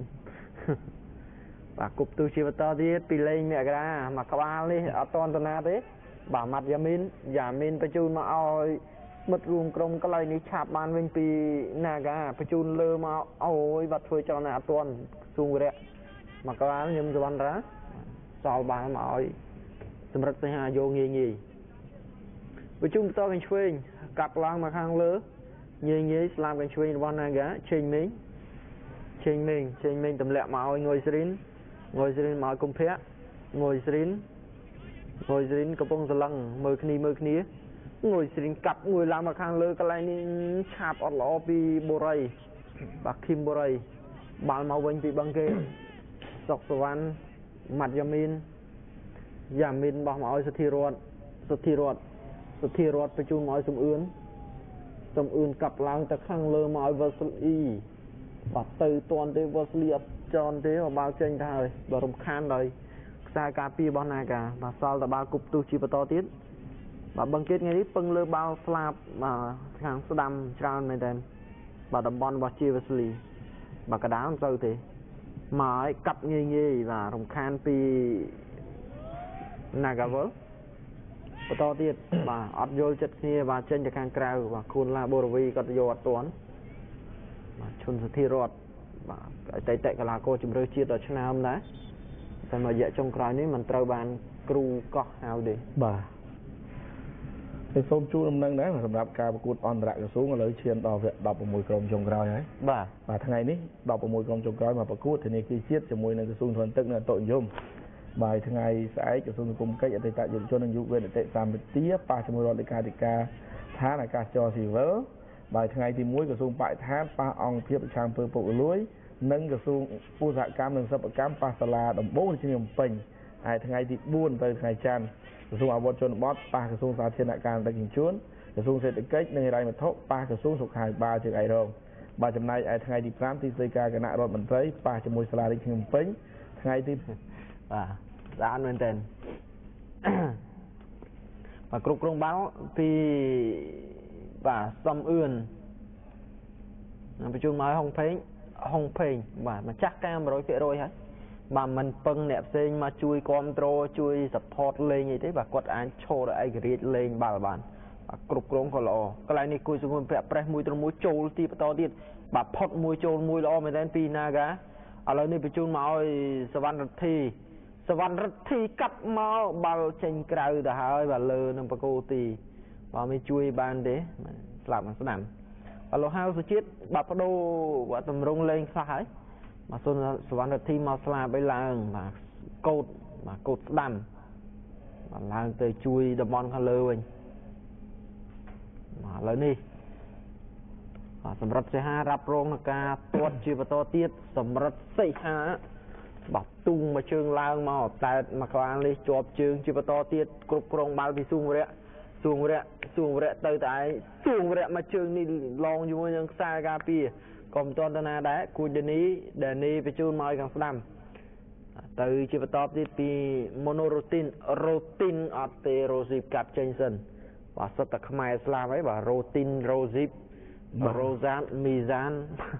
បាទគប់ទូជាបន្តទៀតពីលេងមករាមកក្បាលនេះអត់តន់តាណាទេបាទម៉ាត់យ៉ាមីនយ៉ាមីនបញ្ជូនមកឲ្យមិត្តរួមក្រុមកន្លែងនេះឆាប់បានវិញពី Naga បញ្ជូនលើមកអូយបាទធ្វើចលនាអត់តន់សួងវិរៈមកក្បាលញឹមសវណ្ណរាសល់បានមកឲ្យសម្រិតសញ្ញាយោងាយងាយបញ្ជូនបន្តកញ្ឆ្វេងកាប់ឡើងមកខាងលើងាយងាយស្លាប់កញ្ឆ្វេងរបស់ Naga ឆេងមេងឆេងមេងឆេងមេងទម្លាក់មកឲ្យងយស្រីនងយស្រីនមកឲ្យគុំភៈងយស្រីនងយស្រីនកំពុងសឡឹងមើលគ្នាមើលគ្នាងយស្រីនកាប់មួយឡើងមកខាងលើកន្លែងនេះឆាបអត់ល្អពីបូរីបាទឃីមបូរីបាល់មកវិញពីបឹងគេសុកសវណ្ណម៉ាត់យ៉ាមីនយ៉ាមីនបោះមកឲ្យសុធីរតសុធីរតសុធីរតបញ្ជូនមកឲ្យសំអឿនសំអឿនកាប់ឡើងទៅខាងលើមកឲ្យវ៉ាស្លីបាទទៅតាន់ទេវ៉ាស្លីអត់ចន់ទេបាល់ចេញទៅហើយបាទរំខានដោយខ្សែការពាររបស់ Naga បាទសល់តែបាល់គប់ទូជាបន្តទៀតបាទបឹងកេតថ្ងៃនេះពឹងលើបាល់ស្លាប់បាទខាងស្ដាំច្រើនមែនតើបាទតំបន់របស់ជាវ៉ាស្លីបាទកដាលមិនទៅទេមកឲ្យកាប់ងាយងាយបាទរំខានពី Naga World បន្តទៀតបាទអត់យល់ចិត្តគ្នាបាទចេញទៅខាងក្រៅបាទខួនឡាបូរវីគាត់យកអត់ទាន់បាទឈុនសុធីរតបាទអតីតកីឡាករជម្រើសជាតិដ៏ឆ្នើមដែរតែមួយរយៈចុងក្រោយនេះមិនត្រូវបានគ្រូកោះហៅទេបាទ thì xôm chú năm nâng đấy mà sầm đạp ca cút on rạ cái xuống lấy chiên đò viện đọc một mùi crom trồng còi ấy bà và thằng này ní đọc một mùi crom trồng còi mà bà cút thì này khi chiết cho mùi này cái xuống thuần tức là tội nhôm bài thằng này sẽ cái xuống cùng cách ở đây tại dụng cho nên dụ về để tệ làm một tía ba trăm mùi đô ca thì ca thá là ca cho thì vỡ bài thằng này thì muối cái xuống bãi thá ba ong phía trang phơi phụ lưới nâng cái xuống u dạ cam nâng sập cam pasala đồng bố trên nhầm bình ai thằng này thì buôn tới ngày chan cái xuống áo chôn bót ba cái xuống ra thiên đại càng đại hình chuốn cái xuống sẽ kết nên đây mà thốt ba cái xuống thuộc hai ba chữ ai đâu ba trăm này ai thằng này thì pram thì xây ca cái nạ rồi mình thấy ba trăm mùi sala đi nhầm bình thằng này thì à đã ăn lên tên và cục rong báo thì và xâm ươn nói chung nói không phê không phê và mà chắc cam rồi kia rồi hả mà mình phân nẹp sinh mà chui control chui support lên như thế và quật án cho ai cái lên bà bạn cục rong có lò cái này này cùi xuống vẽ press mùi trong mũi trâu thì toទៀតbà phốt mùi trâu mùi lò mà đến pi naga ở đây này bị chun máu sờ văn thìสวรรค์ที่กัดมาบาลเชนกราวแต่หายบาเลนปะโกตีว่าไม่ช่วยบานเด้สลับมาสนามบาลฮาวสุจิตบาปโดว่าตำรงเลงสายมาส่วนสวรรค์ที่มาสลาไปลางมาโกดมาโกดดำมาลางเตยช่วยดมอนเขาเลยมาเลยนี่สำหรับเสียหารับรองนักการตรวจชีพตัวเตี้ยสำหรับเสียหาบัดตุ้งมาเชิงลางมาแต่มากลางเลยจอบเชิงจีบต่อเตี้ยกรุบกรองบาลไปสูงเระสูงเระสูงเระเตยแต่สูงเระมาเชิงนี่ลองอยู่ยังซากาปีกรมตอนตนาได้กูเดนี้เดนี้ไปจูนมาอีกครั้งสามเตยจีบต่อเตี้ยปีโมโนโรตินโรตินอัตเตโรซิบกับเจนสันว่าสตักไมสลาไว้ว่าโรตินโรซิบโรซานมีซาน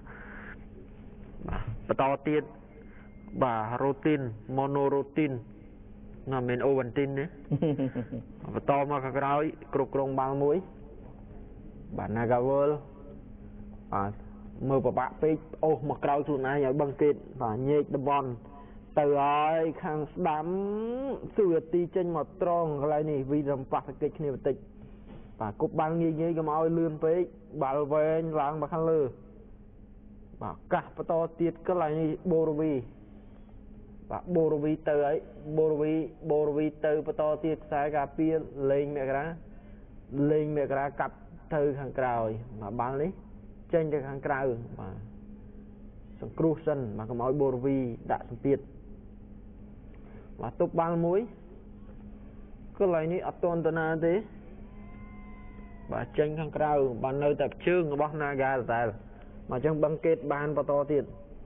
ปต่อเตี้ยbà protein monoprotein là men Ovaltine đấy và to mà các cái cục rong bằng mũi bà Nagavel à mơ bà bạn pe ô mà cái tụi này ở băng kịt và nhẹ đâm bòn từ ấy khang đám sửa ti trên một tròn cái này vì làm phát cái này một tịch và cục băng như như cái màu lươn pe bà về làng bà khăn lơ bà cả to tiết cái này Borovi và Borovi từ ấy Borovi Borovi từ to tiết sai cà phê lên mẹ cái lên mẹ cái cặp từ hàng cào mà bán lấy trên từ hàng cào mà song cruisen mà có mối Borovi đã song tiết và tục bán muối cái này ní aton tana thế và trên hàng cào bán nơi tập trương của bác naga tại mà trong băng kết bán to tiết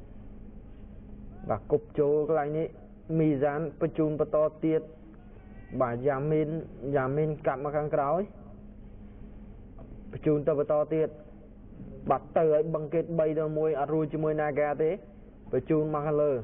và cục chỗ cái này mì rán bơ chun bơ to tiết bà giảm min giảm min cặm mà khang cào bơ chun to bơ to tiết bật từ ấy băng kết bay đâu môi à rồi chỉ môi naga thế bơ chun mà khang lơ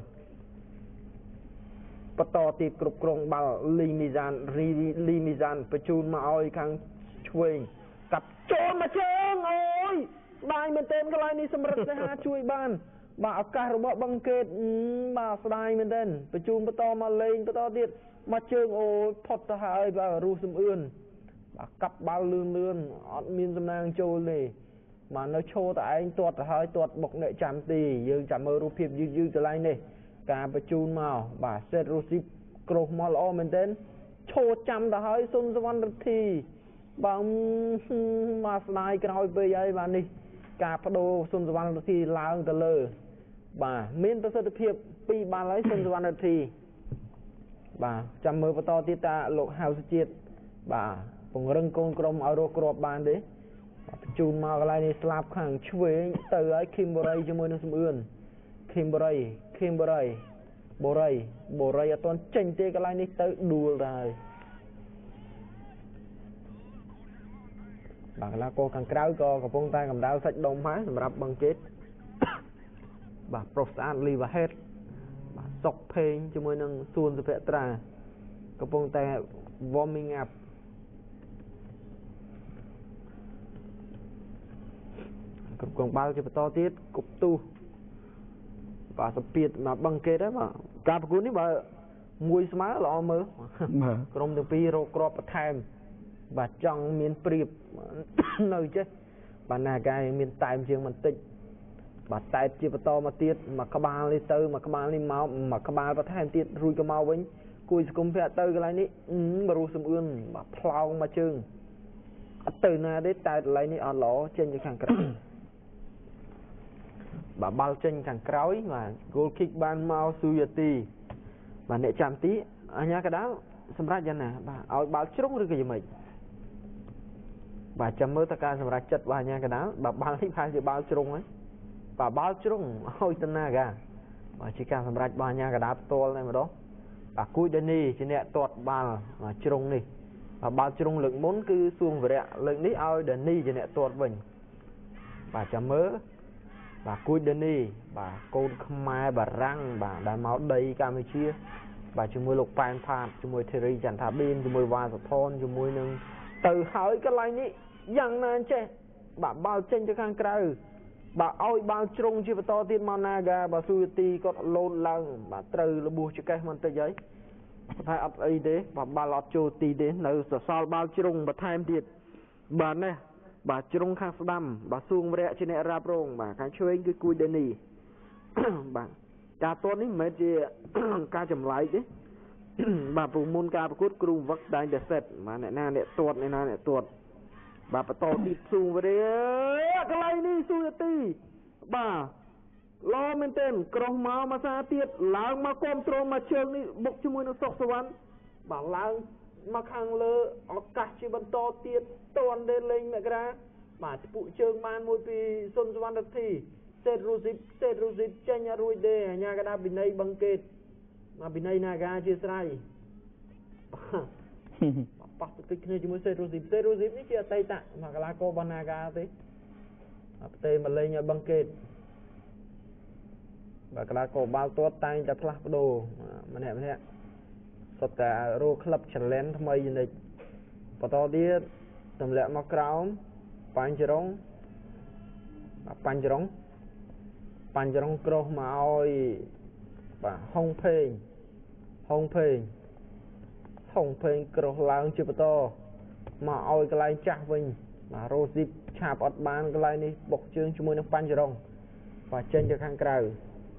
bơ to tiết cục krong bal li mì rán ri li mì rán bơ chun mà oi khang chui cặp trôn mà trơn ôi bài mình tên cái này sầm rật ha chui ban bà ở cả robot băng kết bà sài mình tênไปจูนไปต่อมาเลงไปต่อติดมาเชิงโอ้พอดหายbàรู้สมอื่นbà cặp bà lươn lươnอดมีนสำนางโจเลยmà nóโชว์แต่ไอ้ตรวจหายตรวจบอกเนี่ยจำตียืนจำมือรูปเพียบยืนยืนจะไรเนี่ยการไปจูนมาbàเสร็จรู้สิกรอกมาล้อmình tênโชว์จำแต่หายสุนสวรรค์ทีbàมาสายกันเอาไปยัยbàนี่การพโดสุนสวรรค์ทีล้างตะเลยbà miễnประสิทธิภาพปีบาลายสุนทรวันทีbàจำมือประตอติตาโลกหาวสจิตbàปงรังกงกรมเอาโรกรอบบานเด้จูนมาอะไรในสลับขังช่วยเตอไอ้คิมบรายจมูกนึกสมอื่นคิมบรายคิมบรายบรายบรายตอนเจนเตกอะไรนี่เตอดูเลยbà là cô càng kéo coกับพงตากับดาวสัจดมหาสำหรับบังเกตbà prostat liver head bà sọc pain cho môi nâng xuôn cho vẽ tra cái bông tay warming up cục còn bao cho to tiết cục tu bà sập piệt mà băng kê đấy mà cả cuốn ấy bà mùi má lọ mơ còn từ pi rô crop time bà trong miền priệp nơi chứ bà nà gai miền tài riêng mình tích bà tài chia bà to mà tiết mà các ba đi tư mà các ba đi máu mà các ba bắt thêm tiết rui cái máu với cùi cũng phải tư cái này ní bà ru xâm ươn bà plau mà chừng từ na đến tài lại ní ở lỗ trên cho khăn cỡ bà bao trên khăn cõi mà goal kick ban mau Suyati bà nệ chạm tí anh nhá cái đó xâm ra dân nè bà ôi bao trúng rồi cái gì mày bà chăm mơ ta ca xâm ra chất bà nha cái đó bà bao thích hai thì bao trúng ấy bà bao trúng ôi tên na gà bà chỉ ca xâm ra bà nha cái đó to này mà đó bà cúi đến đi chỉ nè tuột bà mà trúng đi bà bao trúng lượng bốn cứ xuông về lượng ní ôi đến đi chỉ nè tuột mình bà chăm mơ bà cúi đến đi bà côn mai bà răng bà đã máu đầy Campuchia bà chung môi lục pan phạt chung môi theri chẳng thả pin chung môi va sập thôn chung môi nâng từ hỏi cái này ní dằng nan che bà bao trên cho khang cày bà oi bao trung chi to tiên managa bà Suyati có lôn lăng bà từ là bùa cho cái mình tới giấy phải ấp ấy đấy bà bà lọt cho tì đến nơi sao bao trung bà thêm tiệt bà này bà trung khang đâm bà xuông vẽ trên này ra rong bà cái chơi cái cùi đến đi bà cả tuầnนี้mấy chị ca chấm lại chứ bà phụ môn ca cốt kêu vắt đại để sệt mà này na này tuột này na này tuột bà bắt to đi xuông về đấy cái này đi Suyati bà lo men tên còng máu mà sa tiệt láng mà control mà chơi đi bốc cho môi nó sọc swan bà láng mà khang lơ ở cả chỉ bận to tiệt toàn đến lên mẹ cái mà phụ chơi man môi pi xuân swan được thì Sệt Ruzip, Sệt Ruzip chanh nhà ruồi đê, nhà cái đá bình này băng kết mà bình này naga chia sài bắt tích này chúng mới Sệt Ruzip, Sệt Ruzip ní chia tay tạ mà cái lá cô ban naga thế tê mà lên nhà băng kết và cái lá cô bao tốt tay chặt lắc đồ mà nè mà nè sốt cả rô club challenge tham ấy này và to điết tầm lẹ mắc ráo pan chirong pan chirong pan chirong cro mà oi và hong phê hong phê hong phê cro lang chưa to mà oi cái lai chặt vinh mà rô dip chạp ọt ban cái lai này bọc chương cho môi nó pan chirong và trên cho khang cày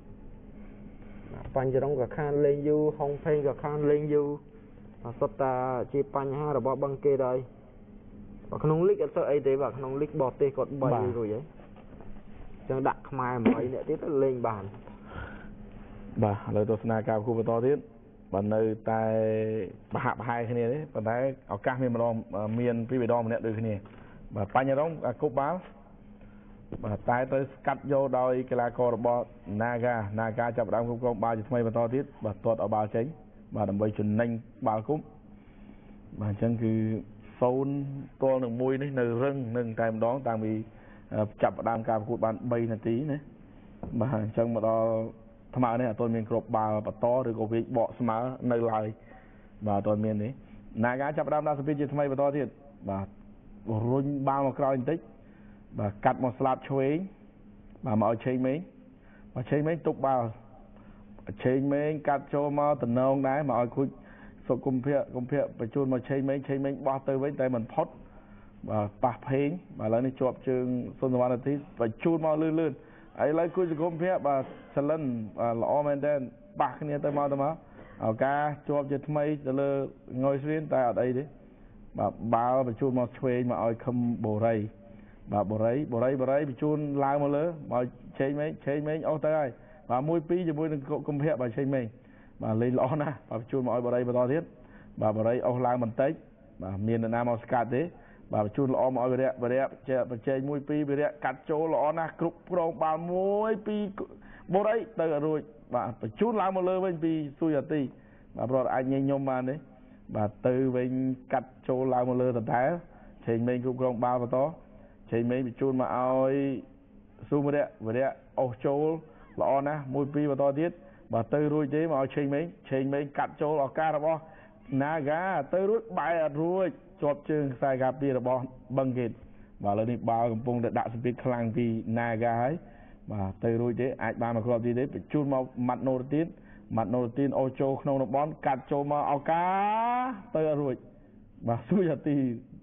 pan chirong cả khang lên du hong phê cả khang lên du và sốt ta chỉ pan ha rồi bỏ băng kê đây và không lít ở ấy thế và không lít bọt tê còn bay rồi vậy chẳng đặt mai mấy nữa tiếp lên bàn bà lời tôi xin chào khu vực to tiếp và nơi tại bà hạ hai cái này đấy và tại ở các miền đông miền phía đông mà được cái này và pan nhà đông cúp báo và tại tới cắt vô đôi cái lá cò bò naga naga chập đám không công ba chục mấy và to tiếp và tuột ở bao tránh và đầm bay chuẩn nhanh bao cúp và chân cứ phun to nương mui đấy nương rừng nương time đó đang bị chập đám cà cụt bàn bay là tí đấy mà chân mà đó tham gia này tôi miền cột bà và to rồi có việc bỏ smart nơi lại và tôi miền đấy naga chập đám đang sử dụng thay và to thiệt và run bao một cái tích và cắt một slab chuối và mọi chơi mấy và chơi mấy tục bao chơi mấy cắt cho mà tình nông đấy mọi cuối số công việc công việc phải chôn mà chơi mấy chơi mấy bao tới với tay mình phốt và bạc hến và lấy đi chụp trường xuân văn tí phải chôn mà lươn lươn ấy lấy cuối công việc và sân lần và lọ men đen bạc cái này tới mau tới máu ở ca chụp chết mấy giờ lơ ngồi xuyên tại ở đây đấy và bao phải chôn mà chơi mà ai không bổ rầy và bổ rầy bổ rầy bổ rầy phải chôn lao mà lỡ mà chơi mấy chơi mấy ô tay và môi pi cho môi công việc và chơi mình và lên lõ na và chôn mọi vào đây vào to thiết và vào đây ông lang mình tết và miền nam Oscar thế và chôn lõ mọi người đấy và đấy chơi và chơi môi pi về đấy cắt chỗ lõ na cục rong ba môi pi vô đấy từ rồi và phải chôn lao một lơ bên pi Suyati và rồi anh nhanh nhom mà đấy và từ bên cắt chỗ lao một lơ thật thái chơi mình cục rong ba và to chơi mình bị chôn mà oi su về đấy về đấy ô chỗ lõ na môi pi và to thiết và từ rồi chế mà chơi mấy chơi mấy cắt chỗ ở ca đó bo naga từ rồi bài rồi chọt chương sai gặp đi là bo băng kịt và lên đi bao cầm pung để đặt speed khang vì naga ấy và từ rồi chế ai ba mà club gì đấy phải chun mau mặt nô tin mặt nô tin ocho không nó bón cắt chỗ mà ở ca từ rồi và Suyati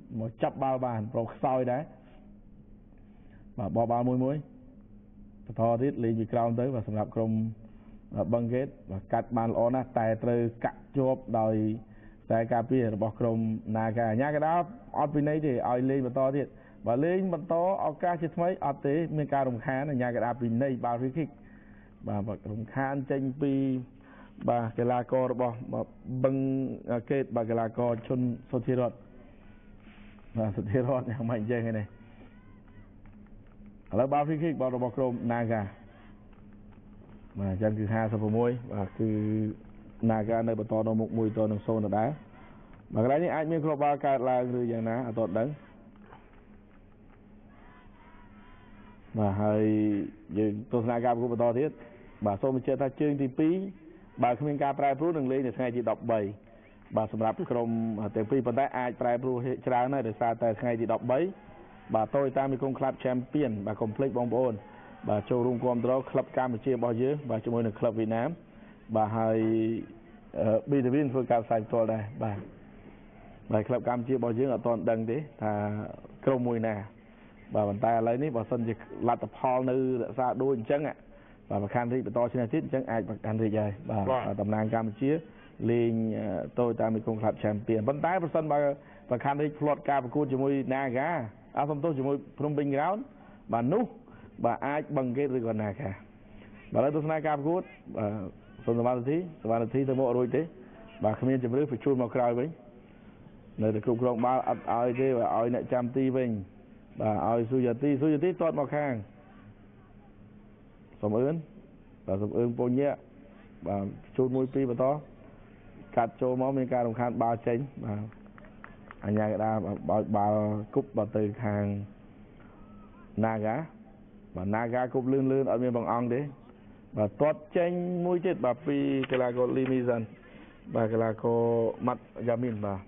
មកចាប់បាល់បានប្រុសខ្សោយដែរបាទបោះបាល់មួយមួយបន្តទៀតលេងពីក្រោមទៅបាទសម្រាប់ក្រុមបឹងកេតបាទកាត់បានល្អណាស់តែត្រូវកាក់ជាប់ដោយខ្សែការពាររបស់ក្រុម Naga អាញាកដាអត់ពីនៃទេឲ្យលេងបន្តទៀតបើលេងបន្តឱកាសជាថ្មីអត់ទេមានការរំខានអាញាកដាពីនៃបាល់ free kick បាទរំខានចេញពីបាទកីឡាកររបស់បឹងកេតបាទកីឡាករឈុនសុធិរតបាទសុធិរតយ៉ាងម៉េចចឹងនេះឥឡូវបាល់ free kick បាល់របស់ក្រុម Naga បាទអញ្ចឹងគឺห้าสิบหกបាទគឺ Naga នៅបន្តនៅមុខមួយតនឹងសូនដដែលបាទកន្លែងនេះអាចមានគ្រាប់បាល់កើតឡើងឬយ៉ាងណាអត់ទាន់ដឹងបាទហើយយើងទស្សនាការប្រកួតបន្តទៀតបាទសូមបញ្ជាក់ថាជើងទីពីរបើគ្មានការប្រែប្រួលនឹងលេងនៅថ្ងៃទីដប់បីបាទសម្រាប់ក្រុមទាំងពីរប៉ុន្តែអាចប្រែប្រួលច្រើនហើយដោយសារតែថ្ងៃទីដប់បីបាទតូយតាមីកុងក្លាប់ Champion បាទកុំភ្លេចបងប្អូនបាទចូលរួមគាំទ្រក្លឹបកម្ពុជារបស់យើងបាទជាមួយនឹងក្លឹបវៀតណាមបាទហើយ ប៊ី ធី វី ធ្វើការផ្សាយផ្ទាល់ដែរបាទបាទក្លឹបកម្ពុជារបស់យើងអត់ទាន់ដឹងទេថាក្រុមមួយណាបាទប៉ុន្តែឥឡូវនេះបើសិនជាលទ្ធផលនៅរក្សាដូចអញ្ចឹងបាទប្រកាន់រាជបន្តឈ្នះទៀតអញ្ចឹងអាចប្រកាន់រាជហើយបាទតំណាងកម្ពុជាលេងតូយតាមីកុងក្លាប់ Champion ប៉ុន្តែប្រសិនបើប្រកាន់រាជផ្លាត់ការប្រកួតជាមួយ Naga អត់សំទោសជាមួយភ្នំពេញ Ground បាទនោះបាទអាចបឹងកេតឬក៏ Naga បាទឥឡូវទស្សនាការប្រកួតបាទសុំសមាធិសមាធិទៅមករួចទេបាទគ្មានជំរឿបញ្ជូនមកក្រោយវិញនៅតែគ្រប់គ្រងបាល់អត់ឲ្យទេបាទឲ្យអ្នកចាំទីវិញបាទឲ្យស៊ូយ៉ាទីស៊ូយ៉ាទីទាត់មកខាងសំអឿនបាទសំអឿនពុញញាក់បាទជូនមួយពីរបន្តកាត់ចូលមកមានការរំខានបាល់ចេញបាទអញ្ញាកដាបើបាល់គប់បាទទៅខាង Naga បាទ Naga គប់លឿនលឿនអត់មានបងអង្គទេបាទទាត់ចេញមួយទៀតបាទពីកីឡាករ Limizan បាទកីឡាករម៉ាត់យ៉ាមីនបាទ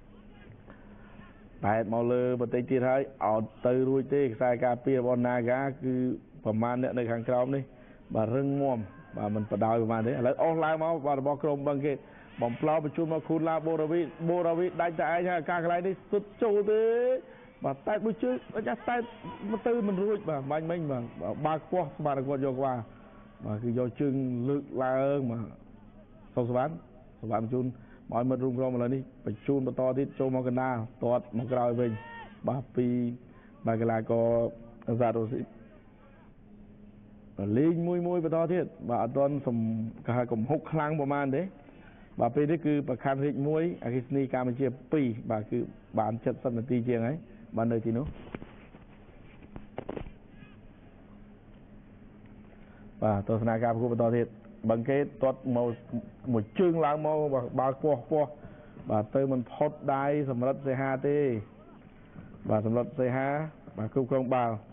តែមកលើបន្តិចទៀតហើយអត់ទៅរួចទេខ្សែការពាររបស់ Naga គឺប្រមាណអ្នកនៅខាងក្រោមនេះបាទរឹងមាំបាទមិនបដោយប្រមាណទេឥឡូវអស់ឡើងមកបាទរបស់ក្រុមបឹងគេបំផ្លោបញ្ជូនមកខូនឡាបូរាវីបូរាវីដាច់តែឯងហើយអាការកន្លែងនេះសុទ្ធចូលទេបាទតែមួយជើងចាស់តែមកទៅមិនរួចបាទបាញ់មិញបាទបាល់ខ្ពស់ស្មារតីគាត់យកquaបាទគឺយកជើងលើកឡើងបាទសុខសវណ្ណសវណ្ណបញ្ជូនមកឲ្យមិត្តរួមក្រុមឥឡូវនេះបញ្ជូនបន្តទៀតចូលមកកណ្ដាលទាត់មកក្រោយវិញបាទពីបាទកីឡាករសារ៉ូស៊ីលេងមួយមួយបន្តទៀតបាទអត់ទាន់សំគេហៅកំហុកខ្លាំងប្រហែលទេបាទពេលនេះគឺប្រខ័ណ្ឌរាជមួយអគ្គិសនីកម្ពុជាពីរបាទគឺបានเจ็ดสิบនាទីជាងហើយបាននៅទីនោះបាទទស្សនាការប្រកួតបន្តទៀតបឹងកេតទាត់មកមួយជើងឡើងមកបាល់ខ្ពស់ខ្ពស់បាទទៅមិនផុតដៃសម្រិតសេហាទេបាទសម្រិតសេហាបាទគ្រប់គ្រងបាល់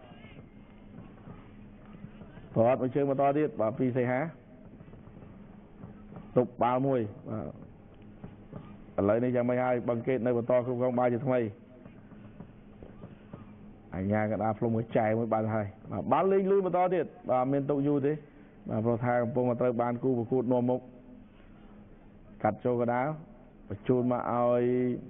ប្រត់មួយជើងបន្តទៀតបាទពីសេហាទប់បាល់មួយបាទឥឡូវនេះយ៉ាងម៉េចហើយបឹងកេតនៅបន្តគ្រប់គ្រងបាល់ជាថ្មីអញ្ញាកដាផ្លុំមួយចែមួយបាល់ហើយបាទបាល់លេងលឿនបន្តទៀតបាទមានទុកយូរទេបាទព្រោះថាកំពុងត្រូវបានគូប្រកួតនាំមុខកាត់ចូលកដាលបញ្ជូនមកឲ្យ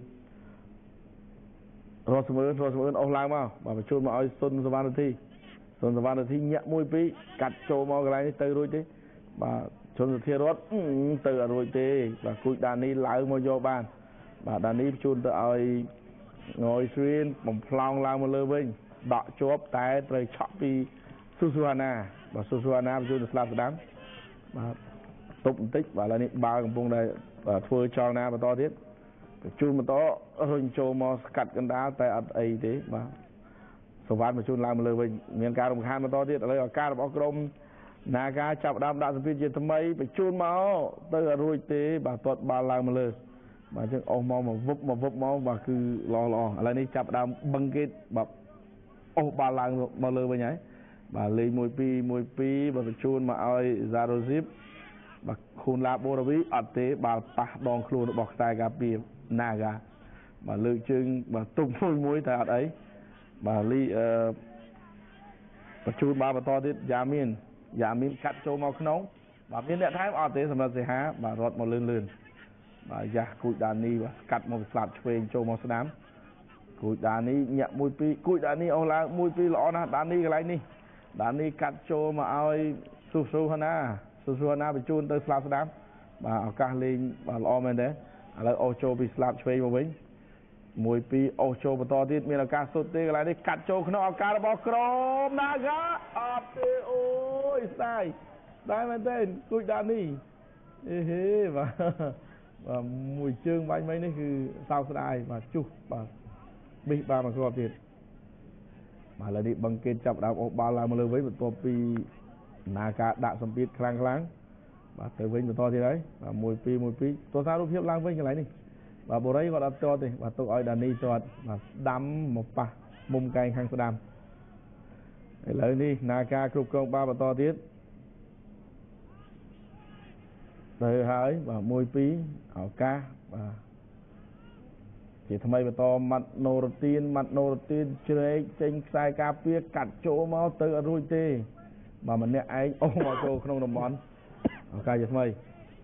រស់ស្មើរស់ស្មើរអស់ឡើងមកបាទបញ្ជូនមកឲ្យសុនសវណ្ណធីសុនសវណ្ណធីញាក់មួយពីរកាត់ចូលមកកន្លែងនេះទៅរួចទេបាទជុនសុធារតទៅអត់រួចទេបាទគូចដានីឡើងមកយកបានបាទដានីបញ្ជូនទៅឲ្យងយស្រៀនបំផ្លោងឡើងមកលើវិញដកជាប់តែត្រូវឆក់ពីស៊ូស៊ូហាណាបាទស៊ូស៊ូហាណាបញ្ជូនទៅស្លាប់ស្ដាំបាទទប់បន្តិចបាទឥឡូវនេះបាល់កំពុងតែធ្វើចលនាបន្តទៀតបញ្ជូនបន្តរុញចូលមកស្កាត់កណ្ដាលតែអត់អីទេបាទសវណ្ណបញ្ជូនឡើងមកលើវិញមានការរំខានបន្តទៀតឥឡូវឱកាសរបស់ក្រុម Naga ចាប់ដើមដាក់សម្ពាធជាថ្មីបញ្ជូនមកទៅអត់រួចទេបាទទាត់បាល់ឡើងមកលើបាទអញ្ចឹងអស់មកមកវឹបមកវឹបមកបាទគឺល្អល្អឥឡូវនេះចាប់ដើមបឹងកេតបាទអស់បាល់ឡើងមកលើវិញហើយបាទលេងមួយពីរមួយពីរបាទបញ្ជូនមកឲ្យ Zarozip បាទខូនឡាបូរាវីអត់ទេបាល់ប៉ះដងខ្លួនរបស់ខ្សែការពារ Naga បាទលើកជើងបាទទប់មួយមួយតែអត់អីបាទលីអឺបញ្ជូនបាល់បន្តទៀតយ៉ាមីនយ៉ាមីនកាត់ចូលមកក្នុងបាទមានអ្នកថែមអត់ទេសម្រាប់សេហាបាទរត់មកលឿនលឿនបាទយ៉ាស់គូចដានីបាទកាត់មកស្លាប់ឆ្វេងចូលមកស្ដាំខគួយដានេះញាក់មួយពីរគួយដានេះអស់ឡើងមួយពីរល្អណាស់ដានេះកន្លែងនេះដានេះកាត់ចូលមកឲ្យស៊ូស៊ូណាស៊ូស៊ូណាបញ្ជូនទៅស្លាប់ស្ដាប់បាទឱកាសលេងបាទល្អមែនទេឥឡូវអូសចូលពីស្លាប់ឆ្វេងមកវិញមួយពីរអូសចូលបន្តទៀតមានឱកាសសុទ្ធទេកន្លែងនេះកាត់ចូលក្នុងឱកាសរបស់ក្រុមណាកាអត់ទេអូយស្ដាយដែរមែនទេគួយដានេះអេហេបាទបាទមួយជើងបាញ់មិញនេះគឺសោកស្ដាយបាទជុះបាទប៊ីសបានមកគ្រាប់ទៀតបាទឥឡូវនេះបង្កេតចាប់ដើមអូសបាល់ឡើងមកលើវិញបន្ទាប់ពីណាការដាក់សម្ពាធខ្លាំងខ្លាំងបាទទៅវិញបន្តទៀតហើយបាទមួយពីរមួយពីរទស្សនារូបភាពឡើងវិញកន្លែងនេះបាទបូរីគាត់អត់ទាត់ទេបាទទុកឲ្យដានីទាត់បាទស្ដាំមកប៉ះមុំកែងខាងស្ដាំឥឡូវនេះណាការគ្រប់គ្រងបាល់បន្តទៀតទៅហើយបាទមួយពីរឱកាសបាទជាថ្មីបន្តម៉ាត់ណូរ៉ូទីនម៉ាត់ណូរ៉ូទីនជ្រែកចេញខ្សែការពារកាត់ចូលមកទៅអត់រួចទេបាទម្នាក់ឯងអូមកចូលក្នុងតំបន់ឱកាសជាថ្មី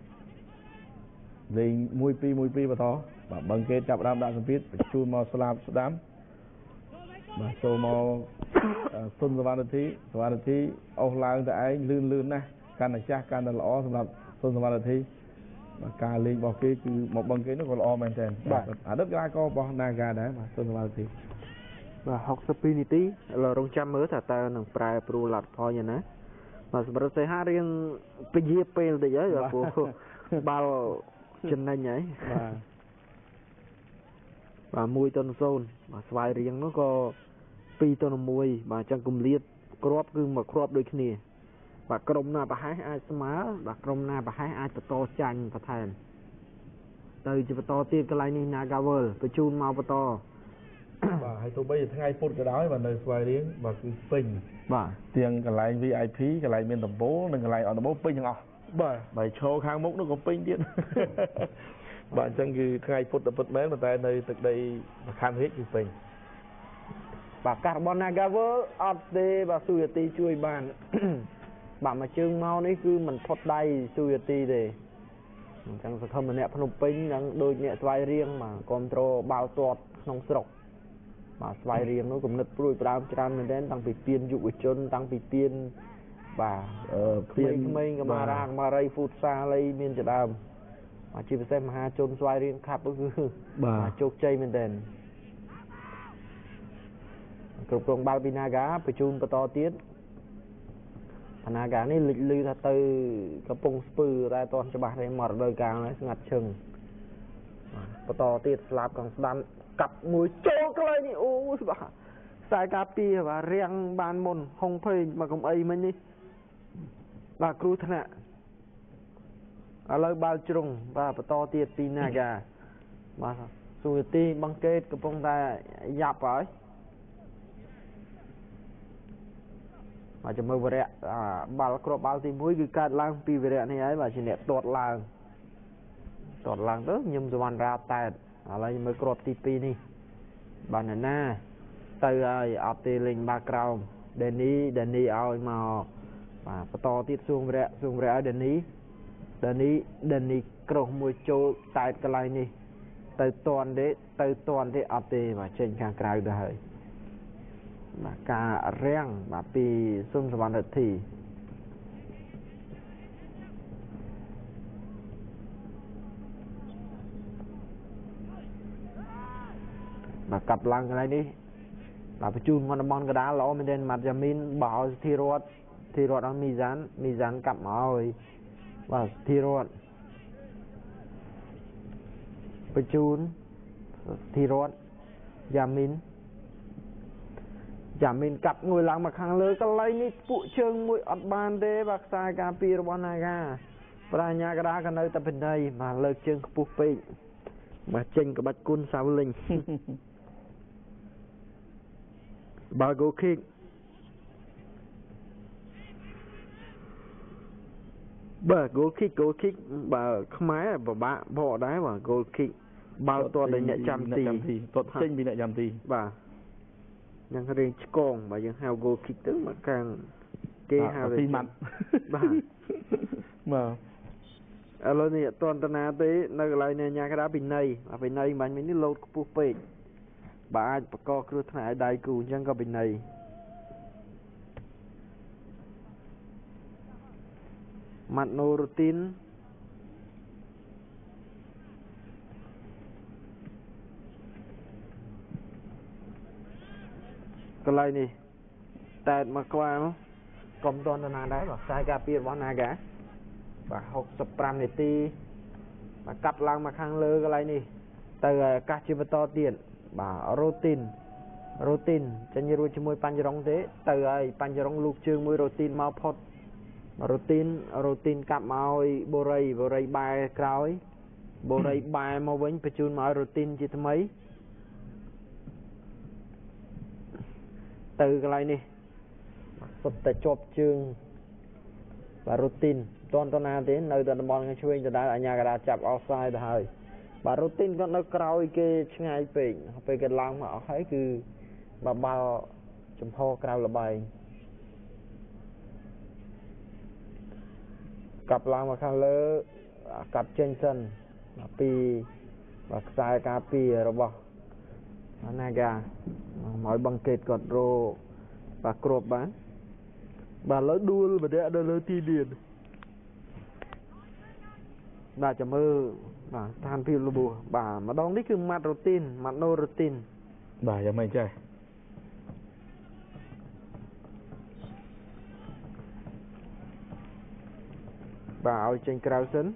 លេងមួយពីរមួយពីរបន្តបាទបឹងគេចាប់ដើមដាក់សម្ពាធបញ្ជូនមកស្លាប់ស្ដាំបាទចូលមកសុនសវណ្ណធីសវណ្ណធីអស់ឡើងតែឯងលឿនលឿនណាស់កាន់តែចាស់កាន់តែល្អសម្រាប់សុនសវណ្ណធីបាទការលេងរបស់គេគឺមកបឹងគេនោះក៏ល្អមែនទែនបាទអតីតកីឡាកររបស់ Naga ដែរបាទសុនសវណ្ណធីបាទហុកសិបពីរនាទីឥឡូវរងចាំមើលថាតើនឹងប្រែប្រួលលទ្ធផលយ៉ាងណាបាទសម្រាប់សេហារៀងពជាពេលតិចហើយបាទព្រោះបាល់ចំណេញហើយបាទបាទមួយទៅសូន្យបាទស្វាយរៀងនោះក៏ពីរទៅមួយបាទអញ្ចឹងគម្លាតគ្រាប់គឺមកគ្រាប់ដូចគ្នាបាទក្រុមណាប្រហែសអាចស្មើបាទក្រុមណាប្រហែសអាចបន្តចាញ់បន្ថែមទៅជាបន្តទៀតកន្លែងនេះ Nagawal បញ្ជូនមកបន្តបាទហើយទោះបីជាថ្ងៃពុធក៏ដោយបាទនៅស្វាយរៀងបាទគឺពេញបាទទាំងកន្លែង វី អាយ ភី កន្លែងមានដំបូលនិងកន្លែងអត់ដំបូលពេញទាំងអស់បាទបើឈរខាងមុខនោះក៏ពេញទៀតបាទអញ្ចឹងគឺថ្ងៃពុធតែពុតមែនប៉ុន្តែនៅទឹកដីបខណ្ឌរាជគឺពេញបាទការបន Nagawal អត់ទេបាទស៊ូយទីជួយបានបាទមួយជើងមកនេះគឺមិនផុតដៃស៊ូយទីទេអញ្ចឹងសង្ឃឹមម្នាក់ភ្នំពេញនឹងដូចអ្នកស្វាយរៀងបាទគ្រប់ត្រូលបាល់ទាត់ក្នុងស្រុកបាទស្វាយរៀងនោះគំនិតព្រួយផ្ដើមច្រើនមែនទែនតាំងពីពៀនយុវជនតាំងពីពៀនបាទអឺពៀនក្មេងៗកមារាកមារីហ្វូតសាលអីមានជាដើមបាទជាពិសេសមហាជនស្វាយរៀងខាប់គឺបាទជោគជ័យមែនទែនគ្រប់គ្រងបាល់ពី Naga បញ្ជូនបន្តទៀតNaga នេះលិចលឺថាទៅកំពង់ស្ពឺតែតោះច្បាស់ទេមករដូវកាលហើយស្ងាត់ឈឹងបន្តទៀតស្លាប់កងស្ដាំកាប់មួយចូលក្លែងនេះអូស្បាខ្សែការពារបាទរាំងបានមុនហុងភេងមកកំអីមិញនេះបាទគ្រូថ្នាក់ឥឡូវបាល់ជ្រុងបាទបន្តទៀតពី Naga បាទស៊ូទីបង្កេតកំពុងតែយ៉ាប់ហើយបាទចាំមើលវរៈបាល់គ្រាប់បាល់ទីមួយគឺកើតឡើងពីវរៈនេះហើយបាទជាអ្នកទាត់ឡើងទាត់ឡើងទៅញឹមសវណ្ណរាតែតឥឡូវមើលគ្រាប់ទីពីរនេះបាទណាណាទៅហើយអត់ទេលេងបាល់ក្រោមដេនីដេនីឲ្យមកបាទបន្តទៀតសួងវរៈសួងវរៈឲ្យដេនីដេនីដេនីក្រោះមួយចូលតែតកន្លែងនេះទៅតន់ទេទៅតន់ទេអត់ទេបាទចេញខាងក្រៅទៅហើយបាទការរាំងបាទពីសុនសវណ្ណរិទ្ធីបាទកាប់ឡើងកន្លែងនេះបាទបញ្ជូនមកតំបន់កដាលល្អមែនទែនម៉ាត់យ៉ាមីនបោឲ្យធីរតធីរតអត់មីសានមីសានកាប់មកឲ្យបាទធីរតបញ្ជូនធីរតយ៉ាមីនយ៉ាមីនកាប់ងួយឡើងមកខាងលើកន្លែងនេះពួកជើងមួយអត់បានទេបាទខ្សែការពាររបស់ Naga ប្រាជ្ញាកដាក៏នៅតែពិន័យបាទលើកជើងខ្ពស់ពេកបាទចេញក្បាច់គុណសាវលិញបាល់ goal kick បាទ goal kick goal kick បាទខ្មែរពិបាកបកដែរបាទ goal kick បាល់ទាត់ដល់អ្នកចាំទីទាត់ចេញពីអ្នកចាំទីបាទយ៉ាងរៀងឆ្កងបើយើងហៅ goal kick ទៅមកខាងគេហៅទីម៉ាត់បាទបាទឥឡូវនេះអត់តន្តនាទេនៅកន្លែងអ្នកញ៉ាកដាពីណៃអាពីណៃបាញ់មិញនេះលោតខ្ពស់ពេក bà ai bà co cưa thải đại cù chẳng có bình này mặt nô routine cái này nè tại mà qua công tôn là đấy bảo sai cà phê bọn nào cả và học tập pram này ti và cắt lang mà khang lơ cái này nè từ các chi vật to tiền bà routine routine cho như rồi chỉ môi pan rong thế từ ấy pan rong lục chương môi routine mau phật routine routine cặp mau bồ rây bồ rây bài cào bồ rây bài mau vẫn phải chun mau routine chỉ thêm mấy từ cái này nè sụt tại chộp chương và routine toàn toàn nào thế nơi tận bọn cái chuyên cho đã ở nhà đã chập outside rồi và routine con nó cào cái ngay về về cái lang mà ở thấy cứ bà bao chấm ho cào là bài cặp lang mà khang lơ cặp trên sân pi và sai cà pi rồi bỏ này cả mọi băng kệt cột rô và crop bán bà lỡ đuôi và để đỡ lỡ ti điền bà chấm mơ bà than phim lu bùa bà mà đong đíchคือmặt routine mặt no routine bà chấm mày chơi bà ở trên cao sân